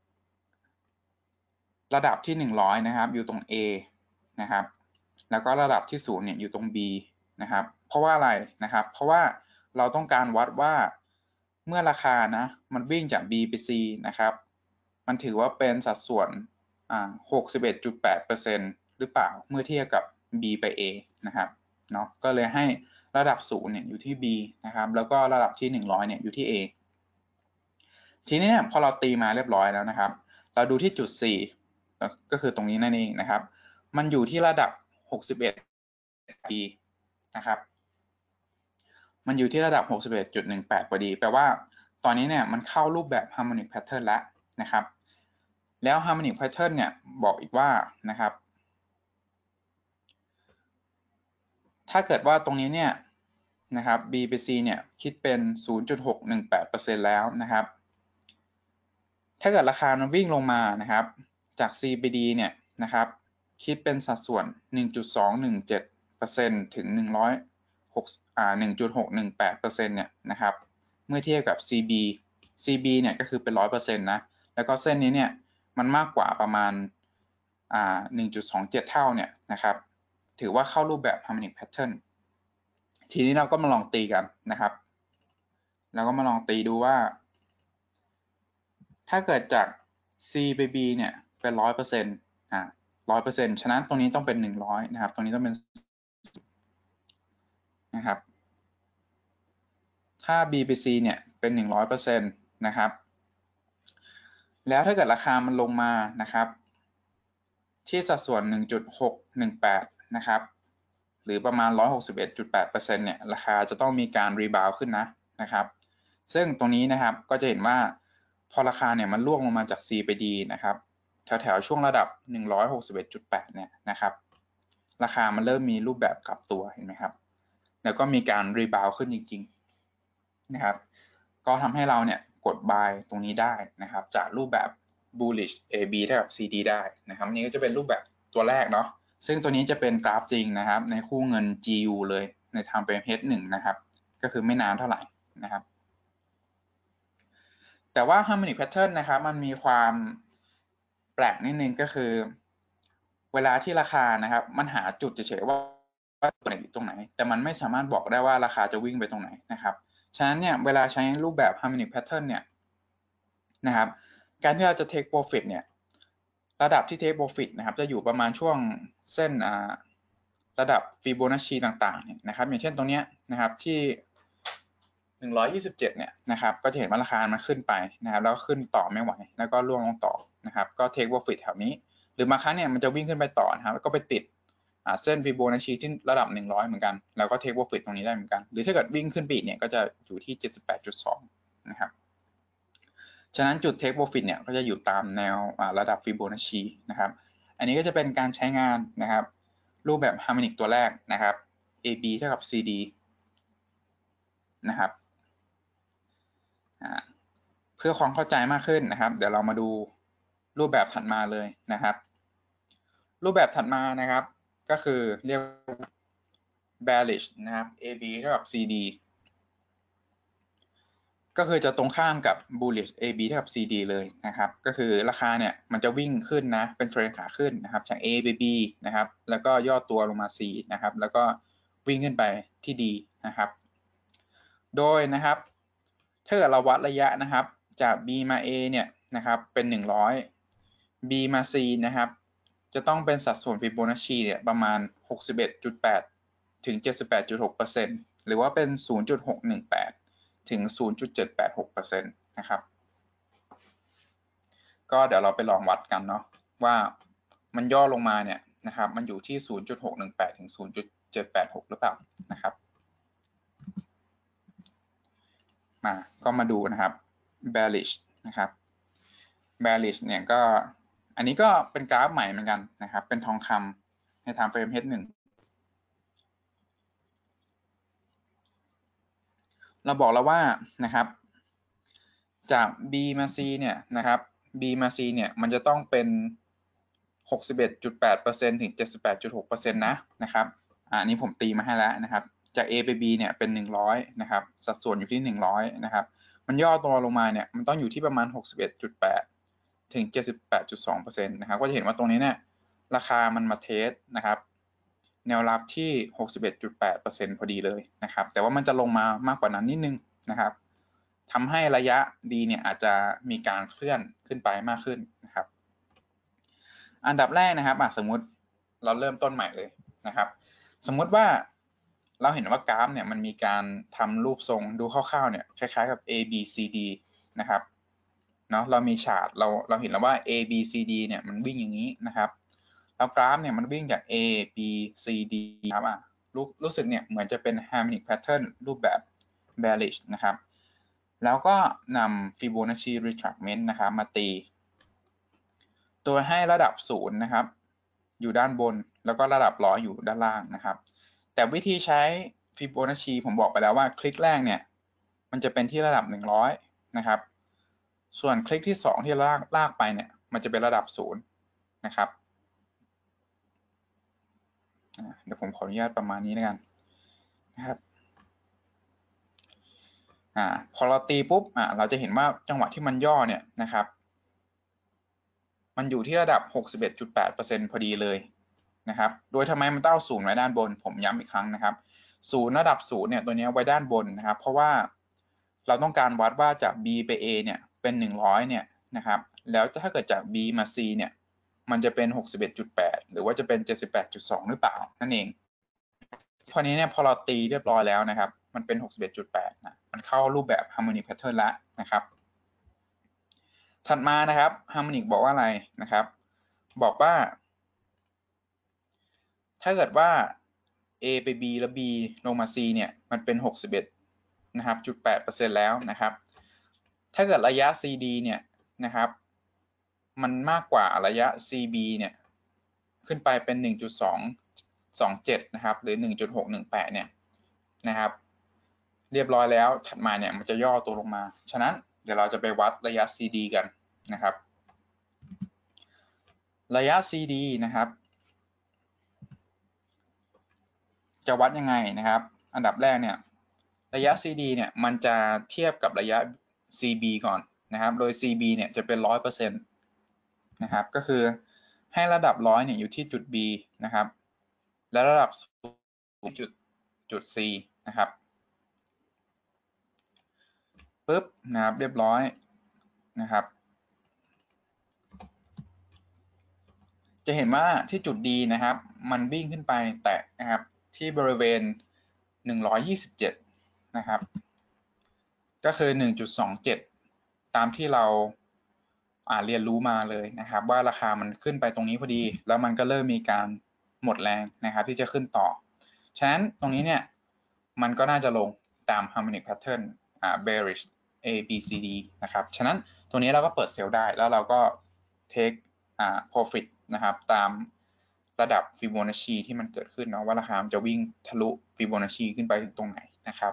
ระดับที่หนึ่งร้อยนะครับอยู่ตรง A นะครับแล้วก็ระดับที่ศูนย์เนี่ยอยู่ตรง B นะครับเพราะว่าอะไรนะครับเพราะว่าเราต้องการวัดว่าเมื่อราคานะมันวิ่งจาก B ไป C นะครับมันถือว่าเป็นสัดส่วนอ่า หกสิบเอ็ดจุดแปดเปอร์เซ็นต์ หรือเปล่าเมื่อเทียบกับ B ไป A นะครับเนาะก็เลยให้ระดับศูนย์เนี่ยอยู่ที่ B นะครับแล้วก็ระดับที่หนึ่งร้อยเนี่ยอยู่ที่ A ทีนี้พอเราตีมาเรียบร้อยแล้วนะครับเราดูที่จุด สี่ก็คือตรงนี้นั่นเองนะครับมันอยู่ที่ระดับหกสิบเอ็ดดีนะครับมันอยู่ที่ระดับ หกสิบเอ็ดจุดหนึ่งแปด พอดีแปลว่าตอนนี้เนี่ยมันเข้ารูปแบบ harmonic pattern แล้วนะครับแล้ว harmonic pattern เนี่ยบอกอีกว่านะครับถ้าเกิดว่าตรงนี้เนี่ยนะครับ B ไป C เนี่ยคิดเป็น ศูนย์จุดหกหนึ่งแปดเปอร์เซ็นต์ แล้วนะครับถ้าเกิดราคามันวิ่งลงมานะครับจาก C ไป D เนี่ยนะครับคิดเป็นสัดส่วน หนึ่งจุดสองหนึ่งเจ็ดเปอร์เซ็นต์ ถึง หนึ่งร้อยหก อ่า หนึ่งจุดหกหนึ่งแปดเปอร์เซ็นต์ เนี่ยนะครับเมื่อเทียบกับ ซี บี ซี บี เนี่ยก็คือเป็น หนึ่งร้อยเปอร์เซ็นต์ นะแล้วก็เส้นนี้เนี่ยมันมากกว่าประมาณอ่า หนึ่งจุดสองเจ็ด เท่าเนี่ยนะครับถือว่าเข้ารูปแบบ harmonic pattern ทีนี้เราก็มาลองตีกันนะครับเราก็มาลองตีดูว่าถ้าเกิดจาก C ไป B เนี่ยเป็น หนึ่งร้อยเปอร์เซ็นต์ อ่า หนึ่งร้อยเปอร์เซ็นต์ ฉะนั้นตรงนี้ต้องเป็น หนึ่งร้อยนะครับตรงนี้ต้องเป็นนะครับถ้า B ไป C เนี่ยเป็น หนึ่งร้อยเปอร์เซ็นต์ นะครับแล้วถ้าเกิดราคามันลงมานะครับที่สัดส่วน หนึ่งจุดหกหนึ่งแปด นะครับหรือประมาณ หนึ่งร้อยหกสิบเอ็ดจุดแปดเปอร์เซ็นต์ เนี่ยราคาจะต้องมีการรีบาวด์ขึ้นนะนะครับซึ่งตรงนี้นะครับก็จะเห็นว่าพอราคาเนี่ยมันล่วงลงมาจาก C ไป D นะครับแถวๆช่วงระดับ หนึ่งร้อยหกสิบเอ็ดจุดแปด เนี่ยนะครับราคามันเริ่มมีรูปแบบกลับตัวเห็นไหมครับแล้วก็มีการรีบาวด์ขึ้นจริงๆนะครับก็ทำให้เราเนี่ยกด buy ตรงนี้ได้นะครับจากรูปแบบ bullish เอ บี เท่ากับ ซี ดี ได้นะครับนี่ก็จะเป็นรูปแบบตัวแรกเนาะซึ่งตัวนี้จะเป็นกราฟจริงนะครับในคู่เงิน จี ยู เลยใน time frame เอช หนึ่ง นะครับก็คือไม่นานเท่าไหร่นะครับแต่ว่า harmonic pattern นะครับมันมีความแปลกนิดนึงก็คือเวลาที่ราคานะครับมันหาจุดเฉยๆว่าว่าตัวไหนอยู่ตรงไหนแต่มันไม่สามารถบอกได้ว่าราคาจะวิ่งไปตรงไหนนะครับฉะนั้นเนี่ยเวลาใช้รูปแบบ harmonic pattern เนี่ยนะครับการที่เราจะ take profit เนี่ยระดับที่ take profit นะครับจะอยู่ประมาณช่วงเส้นอ่าระดับฟิโบนัชชีต่างๆเนี่ยนะครับอย่างเช่นตรงนี้นะครับที่หนึ่งร้อยยี่สิบเจ็ดเนี่ยนะครับก็จะเห็นว่าราคามันขึ้นไปนะครับแล้วก็ขึ้นต่อไม่ไหวแล้วก็ร่วงลงต่อนะครับก็ take profit แถวนี้หรือบางครั้งเนี่ยมันจะวิ่งขึ้นไปต่อนะครับแล้วก็ไปติดเส้นฟิโบนัชชีที่ระดับหนึ่งร้อยเหมือนกันแล้วก็ take profit ตรงนี้ได้เหมือนกันหรือถ้าเกิดวิ่งขึ้นไปอีกเนี่ยก็จะอยู่ที่ เจ็ดสิบแปดจุดสอง นะครับฉะนั้นจุด take profit เนี่ยก็จะอยู่ตามแนวระดับฟิโบนัชชีนะครับอันนี้ก็จะเป็นการใช้งานนะครับรูปแบบ harmonic ตัวแรกนะครับ เอ บี เท่ากับ ซี ดี นะครับเพื่อความเข้าใจมากขึ้นนะครับเดี๋ยวเรามาดูรูปแบบถัดมาเลยนะครับรูปแบบถัดมานะครับก็คือเรียก bearish นะครับ เอ บี เท่ากับ ซี ดี ก็คือจะตรงข้ามกับ bullish เอ บี เท่ากับ ซี ดี เลยนะครับก็คือราคาเนี่ยมันจะวิ่งขึ้นนะเป็นเทรนขาขึ้นนะครับจาก A ไป B นะครับแล้วก็ย่อตัวลงมา C นะครับแล้วก็วิ่งขึ้นไปที่ D นะครับโดยนะครับถ้าเกิดเราวัดระยะนะครับจาก B มา A เนี่ยนะครับเป็นหนึ่งร้อย B มา C นะครับจะต้องเป็นสัดส่วนฟิโบนัชชีเนี่ยประมาณ หกสิบเอ็ดจุดแปด ถึง เจ็ดสิบแปดจุดหกเปอร์เซ็นต์ หรือว่าเป็น ศูนย์จุดหกหนึ่งแปด ถึง ศูนย์จุดเจ็ดแปดหกเปอร์เซ็นต์ นะครับก็เดี๋ยวเราไปลองวัดกันเนาะว่ามันย่อลงมาเนี่ยนะครับมันอยู่ที่ ศูนย์จุดหกหนึ่งแปด ถึง ศูนย์จุดเจ็ดแปดหก หรือเปล่านะครับมาก็มาดูนะครับ bearish นะครับ bearish เนี่ยก็อันนี้ก็เป็นกราฟใหม่เหมือนกันนะครับเป็นทองคำใน time frame เอช หนึ่ง เราบอกแล้วว่านะครับจาก B มา C เนี่ยนะครับ B มา C เนี่ยมันจะต้องเป็น หกสิบเอ็ดจุดแปดเปอร์เซ็นต์ ถึง เจ็ดสิบแปดจุดหกเปอร์เซ็นต์ นะนะครับอันนี้ผมตีมาให้แล้วนะครับจาก A ไป B เนี่ยเป็นหนึ่งร้อยนะครับสัดส่วนอยู่ที่หนึ่งร้อยนะครับมันย่อตัวลงมาเนี่ยมันต้องอยู่ที่ประมาณ หกสิบเอ็ดจุดแปด ถึง เจ็ดสิบแปดจุดสองเปอร์เซ็นต์ นะครับก็จะเห็นว่าตรงนี้เนี่ยราคามันมาเทสนะครับแนวรับที่ หกสิบเอ็ดจุดแปดเปอร์เซ็นต์ พอดีเลยนะครับแต่ว่ามันจะลงมามากกว่านั้นนิดนึงนะครับทำให้ระยะ D เนี่ยอาจจะมีการเคลื่อนขึ้นไปมากขึ้นนะครับอันดับแรกนะครับสมมุติเราเริ่มต้นใหม่เลยนะครับสมมุติว่าเราเห็นว่ากราฟเนี่ยมันมีการทำรูปทรงดูคร่าวๆเนี่ยคล้ายๆกับ A B C D นะครับเนาะเรามีชาร์ตเราเราเห็นแล้วว่า A B C D เนี่ยมันวิ่งอย่างนี้นะครับแล้วกราฟเนี่ยมันวิ่งจาก A B C D ครับอ่ะรู้รู้สึกเนี่ยเหมือนจะเป็น harmonic pattern รูปแบบ bearish นะครับแล้วก็นำ Fibonacci retracement นะครับมาตีโดยให้ระดับศูนย์นะครับอยู่ด้านบนแล้วก็ระดับร้อยอยู่ด้านล่างนะครับแต่วิธีใช้ฟิโบนัชชีผมบอกไปแล้วว่าคลิกแรกเนี่ยมันจะเป็นที่ระดับหนึ่งร้อยนะครับส่วนคลิกที่สองที่ลากลากไปเนี่ยมันจะเป็นระดับศูนย์นะครับเดี๋ยวผมขออนุญาตประมาณนี้แล้วกันนะครับอ่าพอเราตีปุ๊บอ่าเราจะเห็นว่าจังหวะที่มันย่อเนี่ยนะครับมันอยู่ที่ระดับ หกสิบเอ็ดจุดแปดเปอร์เซ็นต์ พอดีเลยนะครับโดยทำไมมันต้องเอาศูนย์ไว้ด้านบนผมย้ำอีกครั้งนะครับศูนย์ระดับศูนย์เนี่ยตัวนี้ไว้ด้านบนนะครับเพราะว่าเราต้องการวัดว่าจาก B ไป A เนี่ยเป็นหนึ่งร้อยเนี่ยนะครับแล้วถ้าเกิดจาก B มา C เนี่ยมันจะเป็น หกสิบเอ็ดจุดแปด หรือว่าจะเป็น เจ็ดสิบแปดจุดสอง หรือเปล่านั่นเองคราวนี้เนี่ยพอเราตีเรียบร้อยแล้วนะครับมันเป็น หกสิบเอ็ดจุดแปด นะมันเข้ารูปแบบ harmonic pattern แล้วนะครับถัดมานะครับ harmonic บอกว่าอะไรนะครับบอกว่าถ้าเกิดว่า A ไป B แล้ว B ลงมา C เนี่ยมันเป็น หกสิบเอ็ดนะครับจุดแปดเปอร์เซ็นต์ แล้วนะครับถ้าเกิดระยะ ซี ดี เนี่ยนะครับมันมากกว่าระยะ ซี บี เนี่ยขึ้นไปเป็น หนึ่งจุดสองสองเจ็ด นะครับหรือ หนึ่งจุดหกหนึ่งแปด เนี่ยนะครับเรียบร้อยแล้วถัดมาเนี่ยมันจะย่อตัวลงมาฉะนั้นเดี๋ยวเราจะไปวัดระยะ ซี ดี กันนะครับระยะ ซี ดี นะครับจะวัดยังไงนะครับอันดับแรกเนี่ยระยะ ซี ดี เนี่ยมันจะเทียบกับระยะ ซี บี ก่อนนะครับโดย ซี บี เนี่ยจะเป็น หนึ่งร้อยเปอร์เซ็นต์ นะครับก็คือให้ระดับหนึ่งร้อยเนี่ยอยู่ที่จุด B นะครับและระดับจุดจุด C นะครับปึ๊บนะครับเรียบร้อยนะครับจะเห็นว่าที่จุด D นะครับมันวิ่งขึ้นไปแตะนะครับที่บริเวณหนึ่งร้อยยี่สิบเจ็ดนะครับก็คือ หนึ่งจุดสองเจ็ด ตามที่เราอ่าเรียนรู้มาเลยนะครับว่าราคามันขึ้นไปตรงนี้พอดีแล้วมันก็เริ่มมีการหมดแรงนะครับที่จะขึ้นต่อฉะนั้นตรงนี้เนี่ยมันก็น่าจะลงตาม harmonic pattern อ่า bearish A B C D นะครับฉะนั้นตรงนี้เราก็เปิดเซลล์ได้แล้วเราก็ take อ่า profit นะครับตามระดับฟิโบนัชชีที่มันเกิดขึ้นเนาะว่าราคามันจะวิ่งทะลุฟิโบนัชชีขึ้นไปถึงตรงไหนนะครับ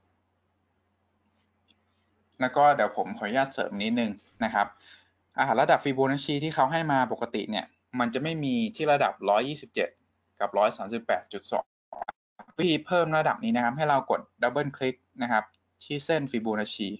แล้วก็เดี๋ยวผมขออนุญาตเสริมนิดนึงนะครับระดับฟิโบนัชชีที่เขาให้มาปกติเนี่ยมันจะไม่มีที่ระดับหนึ่งร้อยยี่สิบเจ็ดกับ หนึ่งร้อยสามสิบแปดจุดสอง วิธีเพิ่มระดับนี้นะครับให้เรากดดับเบิลคลิกนะครับที่เส้นฟิโบนัชชี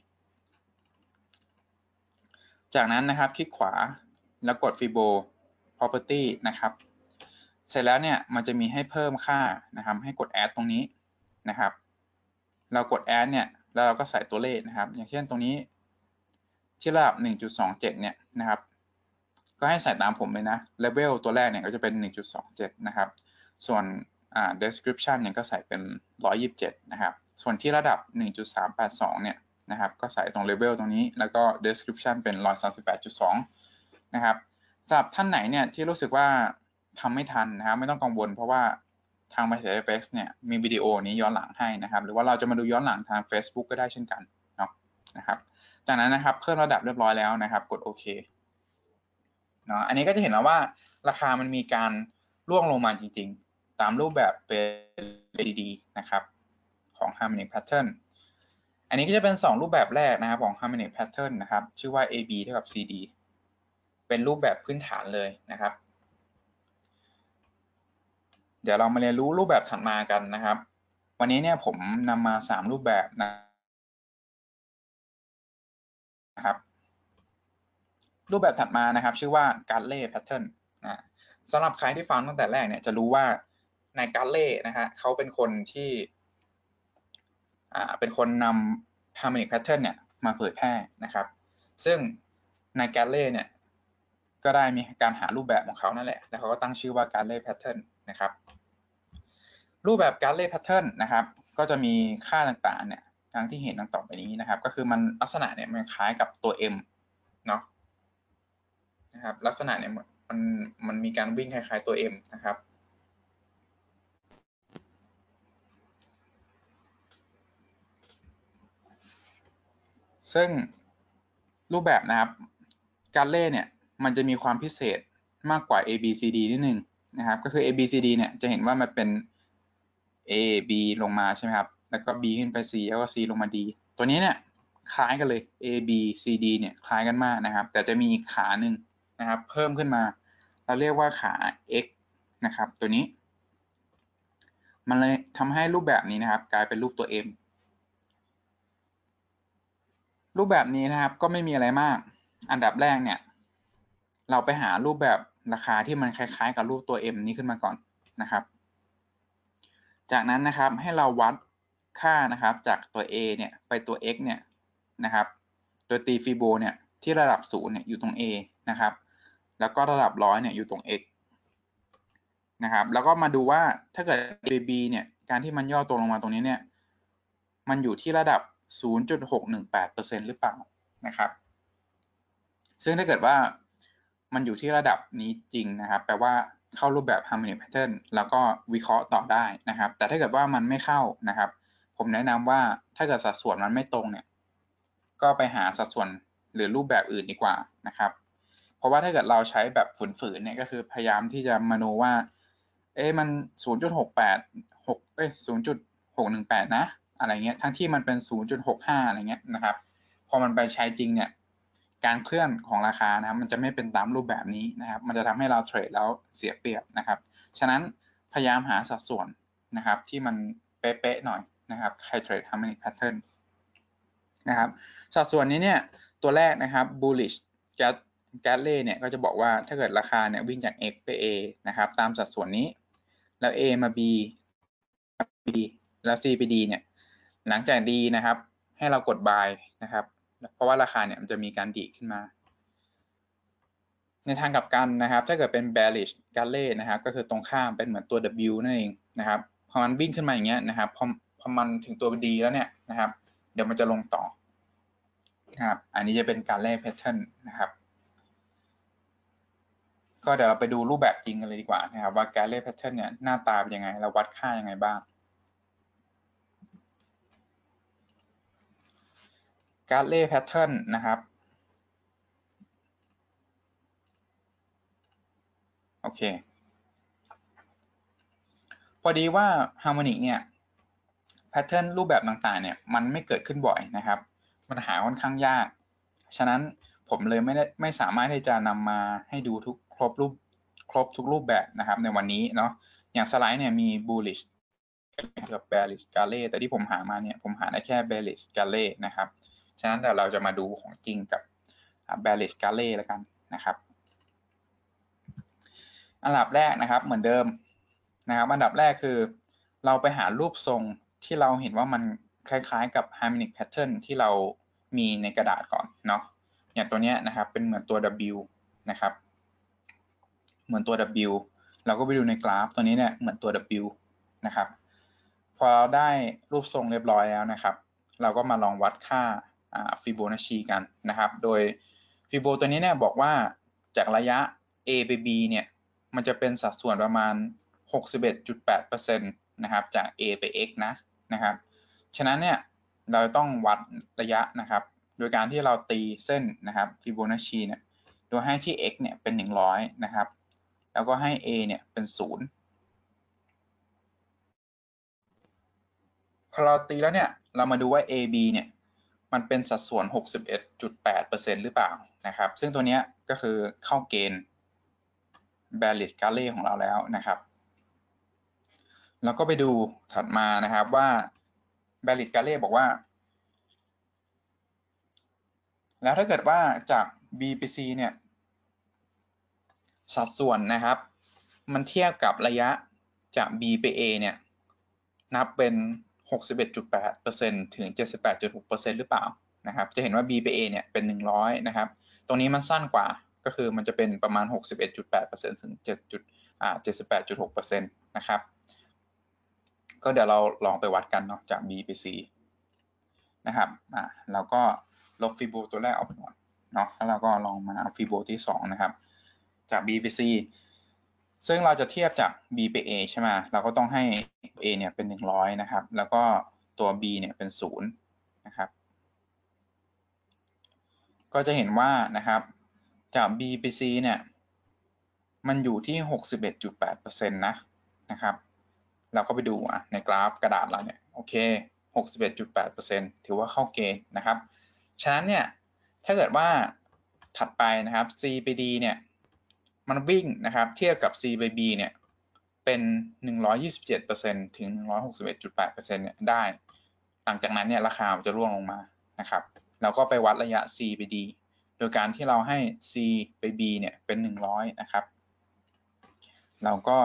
จากนั้นนะครับคลิกขวาแล้วกด Fibo Property นะครับเสร็จแล้วเนี่ยมันจะมีให้เพิ่มค่านะครับให้กด add ตรงนี้นะครับเรากด add เนี่ยแล้วเราก็ใส่ตัวเลขนะครับอย่างเช่นตรงนี้ที่ระดับ หนึ่งจุดสองเจ็ด เนี่ยนะครับก็ให้ใส่ตามผมเลยนะ level ตัวแรกเนี่ยก็จะเป็น หนึ่งจุดสองเจ็ด นะครับส่วนอ่า description เนี่ยก็ใส่เป็นหนึ่งร้อยยี่สิบเจ็ดนะครับส่วนที่ระดับ หนึ่งจุดสามแปดสอง เนี่ยนะครับก็ใส่ตรง level ตรงนี้แล้วก็ description เป็น หนึ่งร้อยสามสิบแปดจุดสอง นะครับสำหรับท่านไหนเนี่ยที่รู้สึกว่าทำไม่ทันนะครับไม่ต้องกังวลเพราะว่าทาง MetaFX เนี่ยมีวิดีโอนี้ย้อนหลังให้นะครับหรือว่าเราจะมาดูย้อนหลังทาง Facebook ก็ได้เช่นกันเนาะนะครับจากนั้นนะครับเพิ่มระดับเรียบร้อยแล้วนะครับกดโอเคเนาะอันนี้ก็จะเห็นแล้วว่าราคามันมีการร่วงลงมาจริงๆตามรูปแบบเป็น ดี นะครับของ Harmonic Pattern อันนี้ก็จะเป็นสองรูปแบบแรกนะครับของ Harmonic Pattern นะครับชื่อว่า เอ บี เท่ากับ ซี ดี เป็นรูปแบบพื้นฐานเลยนะครับเดี๋ยวเรามาเรียนรู้รูปแบบถัดมากันนะครับวันนี้เนี่ยผมนำมาสามรูปแบบนะครับรูปแบบถัดมานะครับชื่อว่าการ์เล่แพทเทิร์นนะสำหรับใครที่ฟังตั้งแต่แรกเนี่ยจะรู้ว่าในการ์เล่นะฮะเขาเป็นคนที่อ่าเป็นคนนำ harmonic pattern เนี่ยมาเผยแพร่นะครับซึ่งในการ์เล่เนี่ยก็ได้มีการหารูปแบบของเขานั่นแหละแล้วเขาก็ตั้งชื่อว่าการ์เล่แพทเทิร์นนะครับรูปแบบการ์เล่แพทเทิร์นนะครับก็จะมีค่าต่างๆเนี่ยทั้งที่เห็นดังต่อไปนี้นะครับก็คือมันลักษณะเนี่ยมันคล้ายกับตัว M เนาะนะครับลักษณะเนี่ยมันมันมีการวิ่งคล้ายๆตัว M นะครับซึ่งรูปแบบนะครับการเล่เนี่ยมันจะมีความพิเศษมากกว่า A B C D นิดนึงนะครับก็คือ A B C D เนี่ยจะเห็นว่ามันเป็น A B ลงมาใช่ไหมครับแล้วก็ B ขึ้นไป C แล้วก็ C ลงมา D ตัวนี้เนี่ยคล้ายกันเลย A B C D เนี่ยคล้ายกันมากนะครับแต่จะมีอีกขาหนึ่งนะครับเพิ่มขึ้นมาเราเรียกว่าขา X นะครับตัวนี้มันเลยทำให้รูปแบบนี้นะครับกลายเป็นรูปตัว M รูปแบบนี้นะครับก็ไม่มีอะไรมากอันดับแรกเนี่ยเราไปหารูปแบบราคาที่มันคล้ายๆกับรูปตัว M นี้ขึ้นมาก่อนนะครับจากนั้นนะครับให้เราวัดค่านะครับจากตัว A เนี่ยไปตัว X เนี่ยนะครับโดยตีฟิโบเนี่ยที่ระดับศูนย์เนี่ยอยู่ตรง A นะครับแล้วก็ระดับร้อยเนี่ยอยู่ตรง X นะครับแล้วก็มาดูว่าถ้าเกิด A B เนี่ยการที่มันย่อตัวลงมาตรงนี้เนี่ยมันอยู่ที่ระดับ ศูนย์จุดหกหนึ่งแปดเปอร์เซ็นต์ หรือเปล่านะครับซึ่งถ้าเกิดว่ามันอยู่ที่ระดับนี้จริงนะครับแปลว่าเข้ารูปแบบ harmonic pattern แล้วก็วิเคราะห์ต่อได้นะครับแต่ถ้าเกิดว่ามันไม่เข้านะครับผมแนะนำว่าถ้าเกิดสัดส่วนมันไม่ตรงเนี่ยก็ไปหาสัดส่วนหรือรูปแบบอื่นดีกว่านะครับเพราะว่าถ้าเกิดเราใช้แบบฝืนๆเนี่ยก็คือพยายามที่จะมโนว่าเอ๊ะมัน ศูนย์จุดหกแปด หกเอ้ย ศูนย์จุดหกหนึ่งแปด นะอะไรเงี้ยทั้งที่มันเป็น ศูนย์จุดหกห้า อะไรเงี้ยนะครับพอมันไปใช้จริงเนี่ยการเคลื่อนของราคานะครับมันจะไม่เป็นตามรูปแบบนี้นะครับมันจะทำให้เราเทรดแล้วเสียเปรียบนะครับฉะนั้นพยายามหาสัดส่วนนะครับที่มันเป๊ะๆหน่อยนะครับใครเทรด harmonic pattern นะครับสัดส่วนนี้เนี่ยตัวแรกนะครับ bullish Gadley เนี่ยก็จะบอกว่าถ้าเกิดราคาเนี่ยวิ่งจาก X ไป A นะครับตามสัดส่วนนี้แล้ว A มา B แล้ว C ไป D เนี่ยหลังจาก D นะครับให้เรากด buy นะครับเพราะว่าราคาเนี่ยมันจะมีการดีดขึ้นมาในทางกลับกันนะครับถ้าเกิดเป็น bearish Gadley นะครับก็คือตรงข้ามเป็นเหมือนตัว W นั่นเองนะครับพอมันวิ่งขึ้นมาอย่างเงี้ยนะครับพอพอมันถึงตัว D แล้วเนี่ยนะครับเดี๋ยวมันจะลงต่อนะครับอันนี้จะเป็นการเล่ pattern นะครับก็เดี๋ยวเราไปดูรูปแบบจริงกันเลยดีกว่านะครับว่าการเล่ pattern เนี่ยหน้าตาเป็นยังไงเราวัดค่ายังไงบ้างการเล่ pattern นะครับโอเคพอดีว่า harmonic เนี่ย pattern รูปแบบต่างๆเนี่ยมันไม่เกิดขึ้นบ่อยนะครับมันหาค่อนข้างยากฉะนั้นผมเลยไม่ได้ไม่สามารถที่จะนำมาให้ดูทุกครบรูปครบทุกรูปแบบนะครับในวันนี้เนาะอย่างสไลด์เนี่ยมี bullish กับ bearish Galley แต่ที่ผมหามาเนี่ยผมหาได้แค่ bearish Galley นะครับฉะนั้นเดี๋ยวเราจะมาดูของจริงกับ bearish Galley แล้วกันนะครับอันดับแรกนะครับเหมือนเดิมนะครับอันดับแรกคือเราไปหารูปทรงที่เราเห็นว่ามันคล้ายๆกับ harmonic pattern ที่เรามีในกระดาษก่อนเนาะอย่างตัวเนี้ยนะครับเป็นเหมือนตัว W นะครับเหมือนตัว W เราก็ไปดูในกราฟตัวนี้เนี่ยเหมือนตัว W นะครับพอเราได้รูปทรงเรียบร้อยแล้วนะครับเราก็มาลองวัดค่าฟิโบนัชชีกันนะครับโดยฟิโบตัวนี้เนี่ยบอกว่าจากระยะ A ไป B เนี่ยมันจะเป็นสัดส่วนประมาณ หกสิบเอ็ดจุดแปดเปอร์เซ็นต์ นะครับจาก A ไป X นะนะครับฉะนั้นเนี่ยเราต้องวัดระยะนะครับโดยการที่เราตีเส้นนะครับฟิโบนัชชีเนี่ยโดยให้ที่ X เนี่ยเป็นหนึ่งร้อยนะครับแล้วก็ให้ A เนี่ยเป็นศูนย์พอเราตีแล้วเนี่ยเรามาดูว่า A B เนี่ยมันเป็นสัดส่วน หกสิบเอ็ดจุดแปดเปอร์เซ็นต์ หรือเปล่านะครับซึ่งตัวนี้ก็คือเข้าเกณฑ์ bearish Galley ของเราแล้วนะครับแล้วก็ไปดูถัดมานะครับว่า bearish Galley บอกว่าแล้วถ้าเกิดว่าจาก B ไป C เนี่ยสัดส่วนนะครับมันเทียบกับระยะจาก B ไป A เนี่ยนับเป็น หกสิบเอ็ดจุดแปดเปอร์เซ็นต์ ถึง เจ็ดสิบแปดจุดหกเปอร์เซ็นต์ หรือเปล่านะครับจะเห็นว่า B ไป A เนี่ยเป็นหนึ่งร้อยนะครับตรงนี้มันสั้นกว่าก็คือมันจะเป็นประมาณ หกสิบเอ็ดจุดแปดเปอร์เซ็นต์ ถึง เจ็ด อ่า เจ็ดสิบแปดจุดหกเปอร์เซ็นต์ นะครับก็เดี๋ยวเราลองไปวัดกันเนาะจาก B ไป C นะครับอ่าเราก็ลบฟิโบตัวแรกออกไปก่อนเนาะแล้วเราก็ลองมาเอาฟิโบที่สองนะครับจาก B ไป C ซึ่งเราจะเทียบจาก B ไป A ใช่ไหมเราก็ต้องให้ A เนี่ยเป็นหนึ่งร้อยนะครับแล้วก็ตัว B เนี่ยเป็นศูนย์นะครับก็จะเห็นว่านะครับจาก B ไป C เนี่ยมันอยู่ที่ หกสิบเอ็ดจุดแปดเปอร์เซ็นต์ นะนะครับเราก็ไปดูอ่ะในกราฟกระดาษเราเนี่ยโอเค หกสิบเอ็ดจุดแปดเปอร์เซ็นต์ ถือว่าเข้าเกณฑ์นะครับฉะนั้นเนี่ยถ้าเกิดว่าถัดไปนะครับ C ไป D เนี่ยมันวิ่งนะครับเทียบกับ C ไป B เนี่ยเป็น หนึ่งร้อยยี่สิบเจ็ดเปอร์เซ็นต์ ถึง หนึ่งร้อยหกสิบเอ็ดจุดแปดเปอร์เซ็นต์ เนี่ยได้หลังจากนั้นเนี่ยราคามันจะร่วงลงมานะครับเราก็ไปวัดระยะ C ไป D โดยการที่เราให้ C ไป B เนี่ยเป็นหนึ่งร้อยนะครับเราก็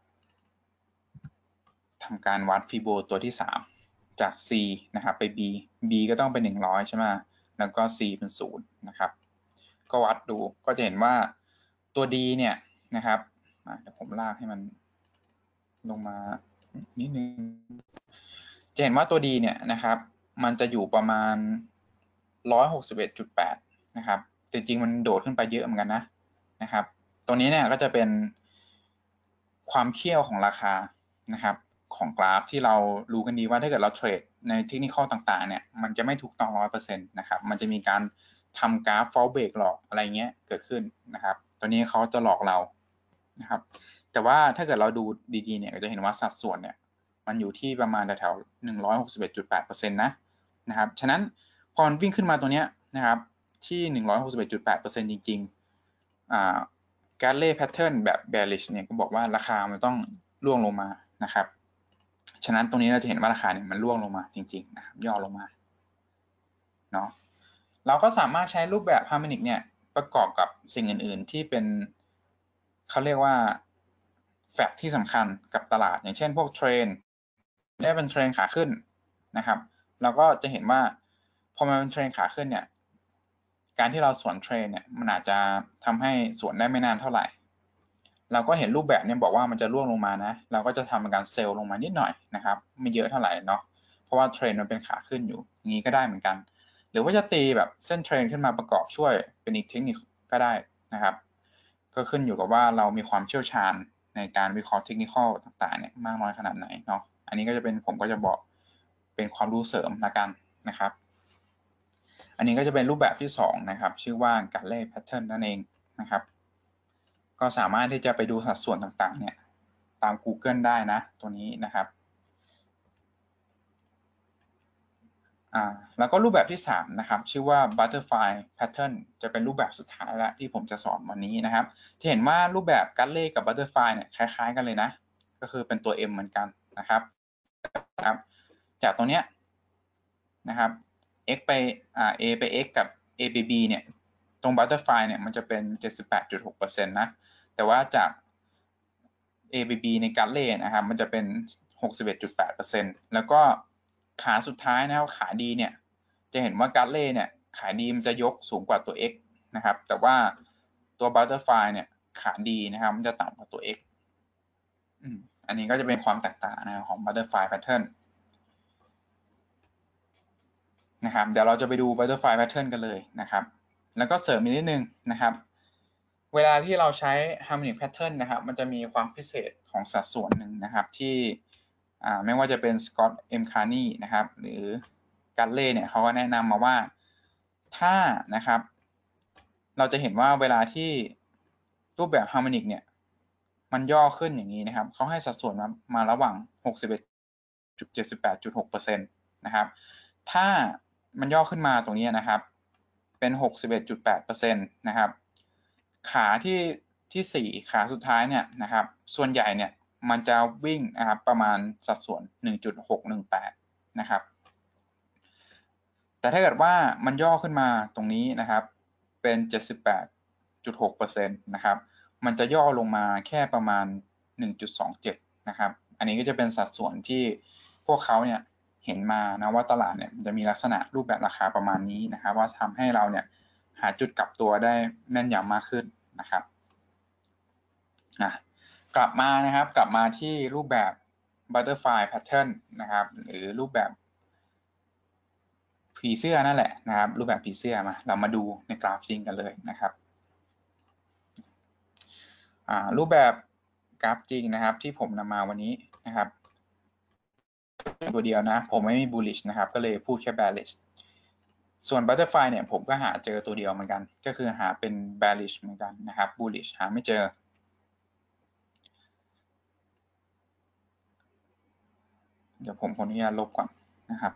ทำการวัดฟิโบตัวที่สามจาก C นะครับไป B B ก็ต้องเป็นหนึ่งร้อยใช่ไหมแล้วก็ C เป็นศูนย์นะครับก็วัดดูก็จะเห็นว่าตัว D เนี่ยนะครับเดี๋ยวผมลากให้มันลงมานิดนึงจะเห็นว่าตัว D เนี่ยนะครับมันจะอยู่ประมาณ หนึ่งร้อยหกสิบเอ็ดจุดแปด นะครับจริงๆมันโดดขึ้นไปเยอะเหมือนกันนะนะครับตัวนี้เนี่ยก็จะเป็นความเขี้ยวของราคานะครับของกราฟที่เรารู้กันดีว่าถ้าเกิดเราเทรดในเทคนิคต่างๆเนี่ยมันจะไม่ถูกต้อง ร้อยเปอร์เซ็นต์ นะครับมันจะมีการทำกราฟ fall break หลอกอะไรเงี้ยเกิดขึ้นนะครับตัวนี้เขาจะหลอกเรานะครับแต่ว่าถ้าเกิดเราดูดีๆเนี่ยก็จะเห็นว่าสัดส่วนเนี่ยมันอยู่ที่ประมาณแถวๆ หนึ่งร้อยหกสิบเอ็ดจุดแปดเปอร์เซ็นต์ นะนะครับฉะนั้นพอมันวิ่งขึ้นมาตัวเนี้ยนะครับที่ หนึ่งร้อยหกสิบเอ็ดจุดแปดเปอร์เซ็นต์ จริงๆอ่าการเล่ pattern แบบ bearish เนี่ยก็บอกว่าราคามันต้องร่วงลงมานะครับฉะนั้นตรงนี้เราจะเห็นว่าราคาเนี่ยมันร่วงลงมาจริงๆนะครับย่อลงมาเนาะเราก็สามารถใช้รูปแบบ harmonic เนี่ยประกอบกับสิ่งอื่นๆที่เป็นเขาเรียกว่าแฟกต์ที่สำคัญกับตลาดอย่างเช่นพวกเทรนได้เป็นเทรนขาขึ้นนะครับเราก็จะเห็นว่าพอมันเป็นเทรนขาขึ้นเนี่ยการที่เราสวนเทรนเนี่ยมันอาจจะทำให้สวนได้ไม่นานเท่าไหร่เราก็เห็นรูปแบบเนี่ยบอกว่ามันจะร่วงลงมานะเราก็จะทำการเซลล์ลงมานิดหน่อยนะครับไม่เยอะเท่าไหร่เนาะเพราะว่าเทรนมันเป็นขาขึ้นอยู่อย่างนี้ก็ได้เหมือนกันหรือว่าจะตีแบบเส้นเทรนขึ้นมาประกอบช่วยเป็นอีกเทคนิคก็ได้นะครับก็ขึ้นอยู่กับว่าเรามีความเชี่ยวชาญในการวิเคราะห์เทคนิคต่างๆเนี่ยมากน้อยขนาดไหนเนาะอันนี้ก็จะเป็นผมก็จะบอกเป็นความรู้เสริมละกันนะครับอันนี้ก็จะเป็นรูปแบบที่สองนะครับชื่อว่าการเล่แพทเทิร์นนั่นเองนะครับก็สามารถที่จะไปดูสัดส่วนต่างๆเนี่ยตาม Google ได้นะตัวนี้นะครับอ่าแล้วก็รูปแบบที่สามนะครับชื่อว่า Butterfly Pattern จะเป็นรูปแบบสุดท้ายแล้วที่ผมจะสอนวันนี้นะครับจะเห็นว่ารูปแบบการเล่กับ Butterfly เนี่ยคล้ายๆกันเลยนะก็คือเป็นตัว M เหมือนกันนะครับครับจากตรงเนี้ยนะครับ x ไปอ่า a ไป x กับ a ไป b เนี่ยตรง Butterfly เนี่ยมันจะเป็น เจ็ดสิบแปดจุดหกเปอร์เซ็นต์ นะแต่ว่าจาก A ไป B ในการเล่นะครับมันจะเป็น หกสิบเอ็ดจุดแปดเปอร์เซ็นต์ แล้วก็ขาสุดท้ายนะครับขาดีเนี่ยจะเห็นว่าการเล่เนี่ยขาดีมันจะยกสูงกว่าตัว x นะครับแต่ว่าตัว Butterfly เนี่ยขาดีนะครับมันจะต่ำกว่าตัว x อืมอันนี้ก็จะเป็นความแตกต่างนะของ Butterfly Pattern นะครับเดี๋ยวเราจะไปดู Butterfly Pattern กันเลยนะครับแล้วก็เสริมอีกนิดนึงนะครับเวลาที่เราใช้ Harmonic Pattern นะครับมันจะมีความพิเศษของสัดส่วนหนึ่งนะครับที่ไม่ว่าจะเป็น Scott M. Carney นะครับหรือการเล่เนี่ยเขาก็แนะนำมาว่าถ้านะครับเราจะเห็นว่าเวลาที่รูปแบบ Harmonic เนี่ยมันย่อขึ้นอย่างนี้นะครับเขาให้สัดส่วนมามาระหว่าง หกสิบเอ็ดจุดเจ็ดสิบแปดจุดหกเปอร์เซ็นต์ นะครับถ้ามันย่อขึ้นมาตรงนี้นะครับเป็น หกสิบเอ็ดจุดแปดเปอร์เซ็นต์ นะครับขาที่ที่สี่ขาสุดท้ายเนี่ยนะครับส่วนใหญ่เนี่ยมันจะวิ่งนะครับประมาณสัดส่วน หนึ่งจุดหกหนึ่งแปด นะครับแต่ถ้าเกิดว่ามันย่อขึ้นมาตรงนี้นะครับเป็น เจ็ดสิบแปดจุดหกเปอร์เซ็นต์ นะครับมันจะย่อลงมาแค่ประมาณ หนึ่งจุดสองเจ็ด นะครับอันนี้ก็จะเป็นสัดส่วนที่พวกเขาเนี่ยเห็นมานะว่าตลาดเนี่ยมันจะมีลักษณะรูปแบบราคาประมาณนี้นะครับว่าทำให้เราเนี่ยหาจุดกลับตัวได้แม่นยำมากขึ้นนะครับนะกลับมานะครับกลับมาที่รูปแบบ Butterfly Pattern นะครับหรือรูปแบบผีเสื้อนั่นแหละนะครับรูปแบบผีเสื้อมาเรามาดูในกราฟจริงกันเลยนะครับรูปแบบกราฟจริงนะครับที่ผมนำมาวันนี้นะครับตัวเดียวนะผมไม่มี bullish นะครับก็เลยพูดแค่ bearish ส่วน butterfly เนี่ยผมก็หาเจอตัวเดียวเหมือนกันก็คือหาเป็น bearish เหมือนกันนะครับ bullish หาไม่เจอเดี๋ยวผมขออนุญาตลบก่อนนะครับ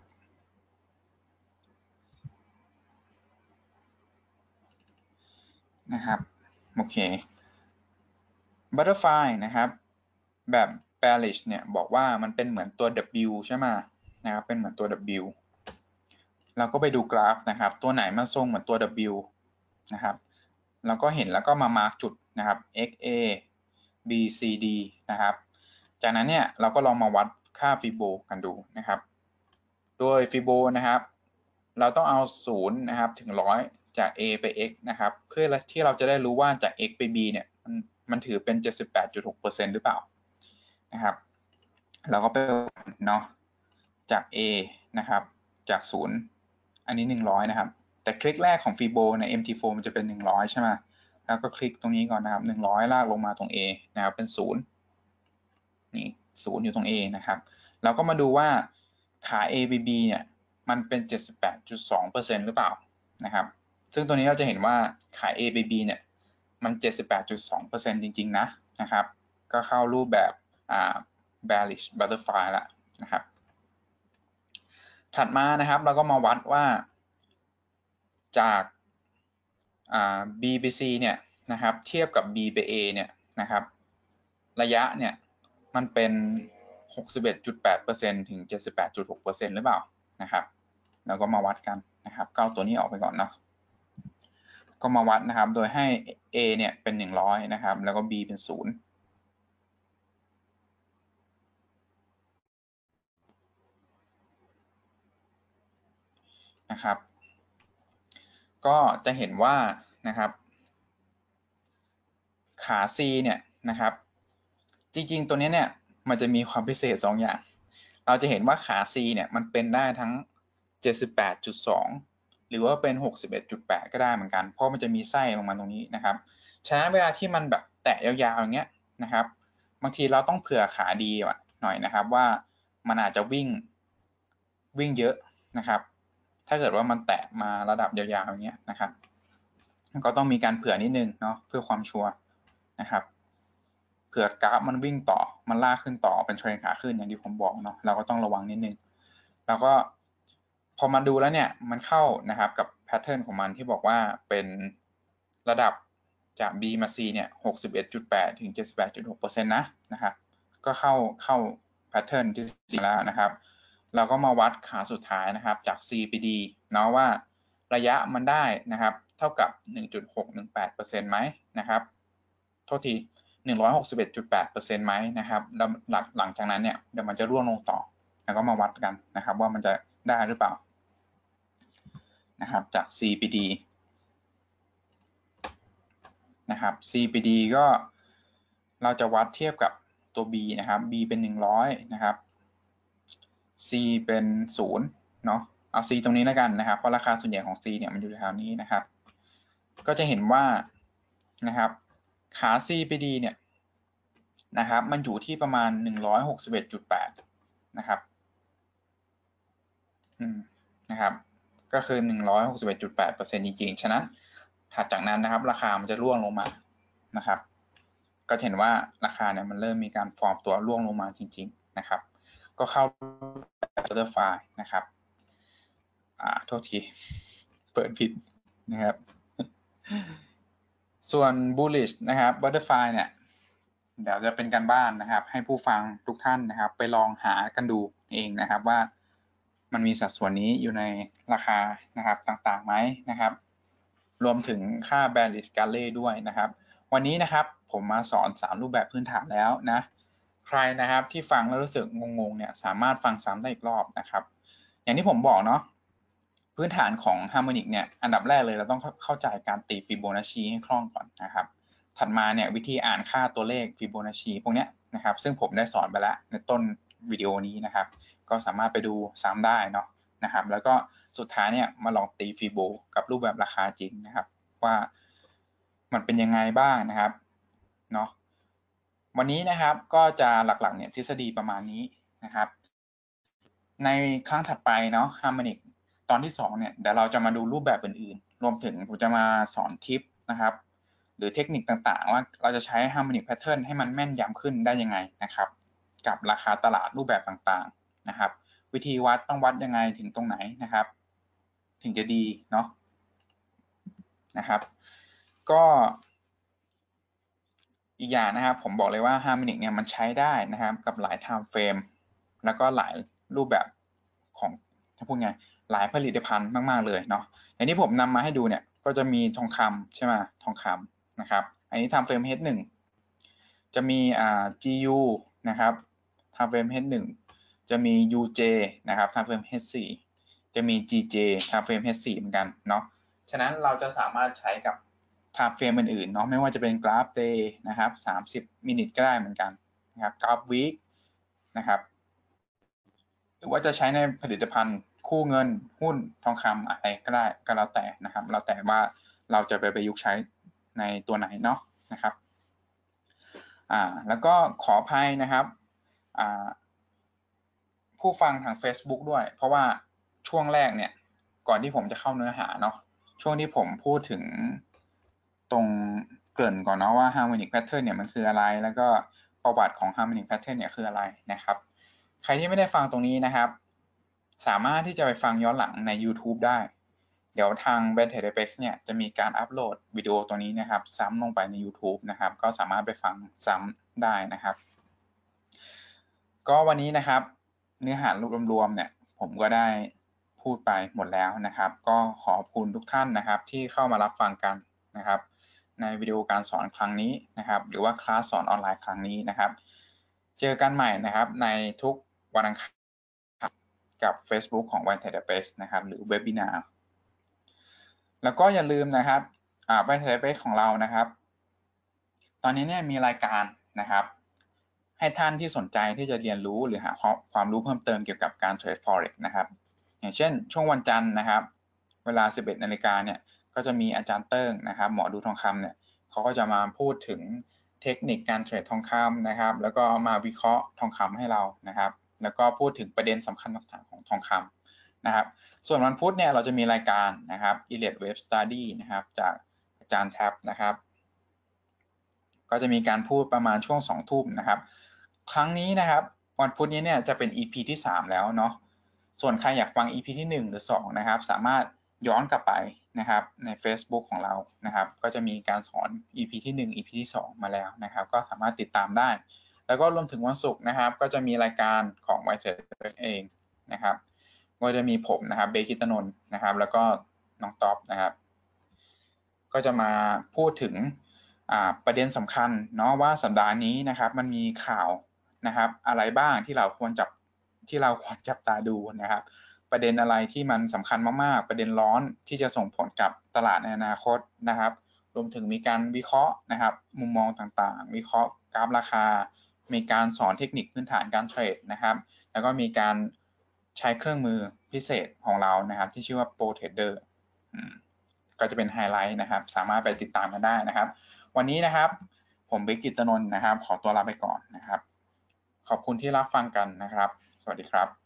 นะครับโอเค Butterfly นะครับแบบ bearish เนี่ยบอกว่ามันเป็นเหมือนตัว W ใช่ไหมนะครับเป็นเหมือนตัว W เราก็ไปดูกราฟนะครับตัวไหนมันทรงเหมือนตัว W นะครับเราก็เห็นแล้วก็มามาร์กจุดนะครับ X A B C D นะครับจากนั้นเนี่ยเราก็ลองมาวัดค่าฟิโบกันดูนะครับโดยฟิโบนะครับเราต้องเอาศูนย์นะครับถึงร้อยจาก A ไป X นะครับเพื่อที่เราจะได้รู้ว่าจาก X ไป B เนี่ยมันมันถือเป็น เจ็ดสิบแปดจุดหกเปอร์เซ็นต์ หรือเปล่านะครับเราก็ไปเนาะจาก A นะครับจากศูนย์อันนี้หนึ่งร้อยนะครับแต่คลิกแรกของฟีโบใน เอ็ม ที โฟร์ มันจะเป็นหนึ่งร้อยใช่ไหมแล้วก็คลิกตรงนี้ก่อนนะครับหนึ่งร้อยลากลงมาตรง A นะครับเป็นศูนย์นี่ศูนย์อยู่ตรง A นะครับเราก็มาดูว่าขา A ไป B เนี่ยมันเป็น เจ็ดสิบแปดจุดสองเปอร์เซ็นต์ หรือเปล่านะครับซึ่งตัวนี้เราจะเห็นว่าขา A ไป B เนี่ยมัน เจ็ดสิบแปดจุดสองเปอร์เซ็นต์ จริงๆนะนะครับก็เข้ารูปแบบอ่า bearish butterfly ละนะครับถัดมานะครับเราก็มาวัดว่าจาก B ไป C เนี่ยนะครับเทียบกับ B ไป A เนี่ยนะครับระยะเนี่ยมันเป็น หกสิบเอ็ดจุดแปดเปอร์เซ็นต์ ถึง เจ็ดสิบแปดจุดหกเปอร์เซ็นต์ หรือเปล่านะครับแล้วก็มาวัดกันนะครับก็เอาตัวนี้ออกไปก่อนเนาะก็มาวัดนะครับโดยให้ A เนี่ยเป็นหนึ่งร้อยนะครับแล้วก็ B เป็นศูนย์นะครับก็จะเห็นว่านะครับขา C เนี่ยนะครับจริงๆตัวนี้เนี่ยมันจะมีความพิเศษสองอย่างเราจะเห็นว่าขา C เนี่ยมันเป็นได้ทั้ง เจ็ดสิบแปดจุดสอง หรือว่าเป็น หกสิบเอ็ดจุดแปด ก็ได้เหมือนกันเพราะมันจะมีไส้ลงมาตรงนี้นะครับฉะนั้นเวลาที่มันแบบแตะยาวๆอย่างเงี้ยนะครับบางทีเราต้องเผื่อขาดีหน่อยนะครับว่ามันอาจจะวิ่งวิ่งเยอะนะครับถ้าเกิดว่ามันแตะมาระดับยาวๆอย่างเงี้ยนะครับก็ต้องมีการเผื่อนิดนึงเนาะเพื่อความชัวร์นะครับเผื่อกราฟมันวิ่งต่อมันลากขึ้นต่อเป็นเทรนขาขึ้นอย่างที่ผมบอกเนาะเราก็ต้องระวังนิดนึงแล้วก็พอมาดูแล้วเนี่ยมันเข้านะครับกับแพทเทิร์นของมันที่บอกว่าเป็นระดับจาก B มา C เนี่ย หกสิบเอ็ดจุดแปด ถึง เจ็ดสิบแปดจุดหกเปอร์เซ็นต์ นะนะครับก็เข้าเข้าแพทเทิร์นที่ C แล้วนะครับเราก็มาวัดขาสุดท้ายนะครับจาก C ไป D เนาะว่าระยะมันได้นะครับเท่ากับ หนึ่งจุดหกหนึ่งแปดเปอร์เซ็นต์ ไหมนะครับโทษที หนึ่งร้อยหกสิบเอ็ดจุดแปดเปอร์เซ็นต์ ไหมนะครับแล้วหลังหลังจากนั้นเนี่ยเดี๋ยวมันจะร่วงลงต่อแล้วก็มาวัดกันนะครับว่ามันจะได้หรือเปล่านะครับจาก C ไป D นะครับ C ไป D ก็เราจะวัดเทียบกับตัว B นะครับ B เป็นหนึ่งร้อยนะครับ C เป็นศูนย์เนาะเอา C ตรงนี้แล้วกันนะครับเพราะราคาส่วนใหญ่ของ C เนี่ยมันอยู่แถวนี้นะครับก็จะเห็นว่านะครับขา C ไป D เนี่ยนะครับมันอยู่ที่ประมาณ หนึ่งร้อยหกสิบเอ็ดจุดแปด นะครับอืมนะครับก็คือ หนึ่งร้อยหกสิบเอ็ดจุดแปดเปอร์เซ็นต์ จริงๆฉะนั้นถัดจากนั้นนะครับราคามันจะร่วงลงมานะครับก็เห็นว่าราคาเนี่ยมันเริ่มมีการฟอร์มตัวร่วงลงมาจริงๆนะครับก็เข้า Butterfly นะครับอ่าโทษทีเปิดผิดนะครับส่วน bullish นะครับ Butterfly เนี่ยเดี๋ยวจะเป็นการบ้านนะครับให้ผู้ฟังทุกท่านนะครับไปลองหากันดูเองนะครับว่ามันมีสัดส่วนนี้อยู่ในราคานะครับต่างๆไหมนะครับรวมถึงค่า bearish galley ด้วยนะครับวันนี้นะครับผมมาสอนสามรูปแบบพื้นฐานแล้วนะใครนะครับที่ฟังแล้วรู้สึกงงๆเนี่ยสามารถฟังซ้ำได้อีกรอบนะครับอย่างที่ผมบอกเนาะพื้นฐานของฮาร์โมนิกเนี่ยอันดับแรกเลยเราต้องเข้าใจการตีฟิโบนัชชีให้คล่องก่อนนะครับถัดมาเนี่ยวิธีอ่านค่าตัวเลขฟิโบนัชชีพวกนี้นะครับซึ่งผมได้สอนไปแล้วในต้นวิดีโอนี้นะครับก็สามารถไปดูซ้ำได้เนาะนะครับแล้วก็สุดท้ายเนี่ยมาลองตีฟิโบกับรูปแบบราคาจริงนะครับว่ามันเป็นยังไงบ้างนะครับเนาะวันนี้นะครับก็จะหลักๆเนี่ยทฤษฎีประมาณนี้นะครับในครั้งถัดไปเนาะฮาร์โมนิกตอนที่สองเนี่ยเดี๋ยวเราจะมาดูรูปแบบอื่นๆรวมถึงผมจะมาสอนทิปนะครับหรือเทคนิคต่างๆว่าเราจะใช้ Harmonic Pattern ให้มันแม่นยำขึ้นได้ยังไงนะครับกับราคาตลาดรูปแบบต่างนะครับวิธีวัดต้องวัดยังไงถึงตรงไหนนะครับถึงจะดีเนาะนะครับก็อีกอย่างนะครับผมบอกเลยว่า Harmonic เนี่ยมันใช้ได้นะครับกับหลาย time frame แล้วก็หลายรูปแบบของถ้าพูดไงหลายผลิตภัณฑ์มากๆเลยเนาะอย่างที่ผมนำมาให้ดูเนี่ยก็จะมีทองคำใช่ไหมทองคำนะครับอันนี้ time frame เอช หนึ่ง จะมีอ่า จี ยู นะครับ time frame เอช หนึ่ง จะมี ยู เจ นะครับ time frame เอช สี่ จะมี จี เจ time frame เอช สี่ เหมือนกันเนาะฉะนั้นเราจะสามารถใช้กับ time frame อื่นๆเนาะไม่ว่าจะเป็นกราฟ day นะครับสามสิบมินิทก็ได้เหมือนกันนะครับกราฟ week นะครับหรือว่าจะใช้ในผลิตภัณฑ์คู่เงินหุ้นทองคำอะไรก็ได้ก็แล้วแต่นะครับแล้วแต่ว่าเราจะไปประยุกต์ใช้ในตัวไหนเนาะนะครับอ่าแล้วก็ขออภัยนะครับอ่าผู้ฟังทาง Facebook ด้วยเพราะว่าช่วงแรกเนี่ยก่อนที่ผมจะเข้าเนื้อหาเนาะช่วงที่ผมพูดถึงตรงเกริ่นก่อนเนาะว่า harmonic pattern เนี่ยมันคืออะไรแล้วก็ประวัติของ harmonic pattern เนี่ยคืออะไรนะครับใครที่ไม่ได้ฟังตรงนี้นะครับสามารถที่จะไปฟังย้อนหลังใน YouTube ได้เดี๋ยวทาง Ventedepex เนี่ยจะมีการอัปโหลดวิดีโอตัวนี้นะครับซ้ำลงไปใน YouTube นะครับก็สามารถไปฟังซ้ำได้นะครับก็วันนี้นะครับเนื้อหารวมๆเนี่ยผมก็ได้พูดไปหมดแล้วนะครับก็ขอบคุณทุกท่านนะครับที่เข้ามารับฟังกันนะครับในวิดีโอการสอนครั้งนี้นะครับหรือว่าคลาสสอนออนไลน์ครั้งนี้นะครับเจอกันใหม่นะครับในทุกวันอังคารกับ Facebook ของ Ventedepex นะครับหรือเว็บบินาร์แล้วก็อย่าลืมนะครับอ่า Ventedepex ของเรานะครับตอนนี้เนี่ยมีรายการนะครับให้ท่านที่สนใจที่จะเรียนรู้หรือหาความรู้เพิ่มเติมเกี่ยวกับการเทรด Forex นะครับอย่างเช่นช่วงวันจันทร์นะครับเวลา สิบเอ็ดนาฬิกาเนี่ยก็จะมีอาจารย์เติ้งนะครับหมอดูทองคำเนี่ยเขาก็จะมาพูดถึงเทคนิคการเทรดทองคำนะครับแล้วก็มาวิเคราะห์ทองคำให้เรานะครับแล้วก็พูดถึงประเด็นสำคัญต่างๆของทองคำนะครับส่วนวันพุธเนี่ยเราจะมีรายการนะครับ Elliott Wave Study นะครับจากอาจารย์แท็บนะครับก็จะมีการพูดประมาณช่วงสองทุ่มนะครับครั้งนี้นะครับวันพุธนี้เนี่ยจะเป็น อี พี ที่สามแล้วเนาะส่วนใครอยากฟัง อี พี ที่หนึ่งหรือสองนะครับสามารถย้อนกลับไปนะครับใน Facebook ของเรานะครับก็จะมีการสอน อี พี ที่หนึ่ง อี พี ที่สองมาแล้วนะครับก็สามารถติดตามได้แล้วก็รวมถึงวันศุกร์นะครับก็จะมีรายการของ Ventedepex เองนะครับก็จะมีผมนะครับเบกิตนนท์นะครับแล้วก็น้องท็อปนะครับก็จะมาพูดถึงประเด็นสำคัญเนาะว่าสัปดาห์นี้นะครับมันมีข่าวนะครับอะไรบ้างที่เราควรจับที่เราควรจับตาดูนะครับประเด็นอะไรที่มันสำคัญมากๆประเด็นร้อนที่จะส่งผลกับตลาดในอนาคตนะครับรวมถึงมีการวิเคราะห์นะครับมุมมองต่างๆวิเคราะห์กราฟราคามีการสอนเทคนิคพื้นฐานการเทรดนะครับแล้วก็มีการใช้เครื่องมือพิเศษของเรานะครับที่ชื่อว่า Pro Trader ก็จะเป็นไฮไลท์นะครับสามารถไปติดตามกันได้นะครับวันนี้นะครับผมเบกิตนนท์นะครับขอตัวลาไปก่อนนะครับขอบคุณที่รับฟังกันนะครับสวัสดีครับ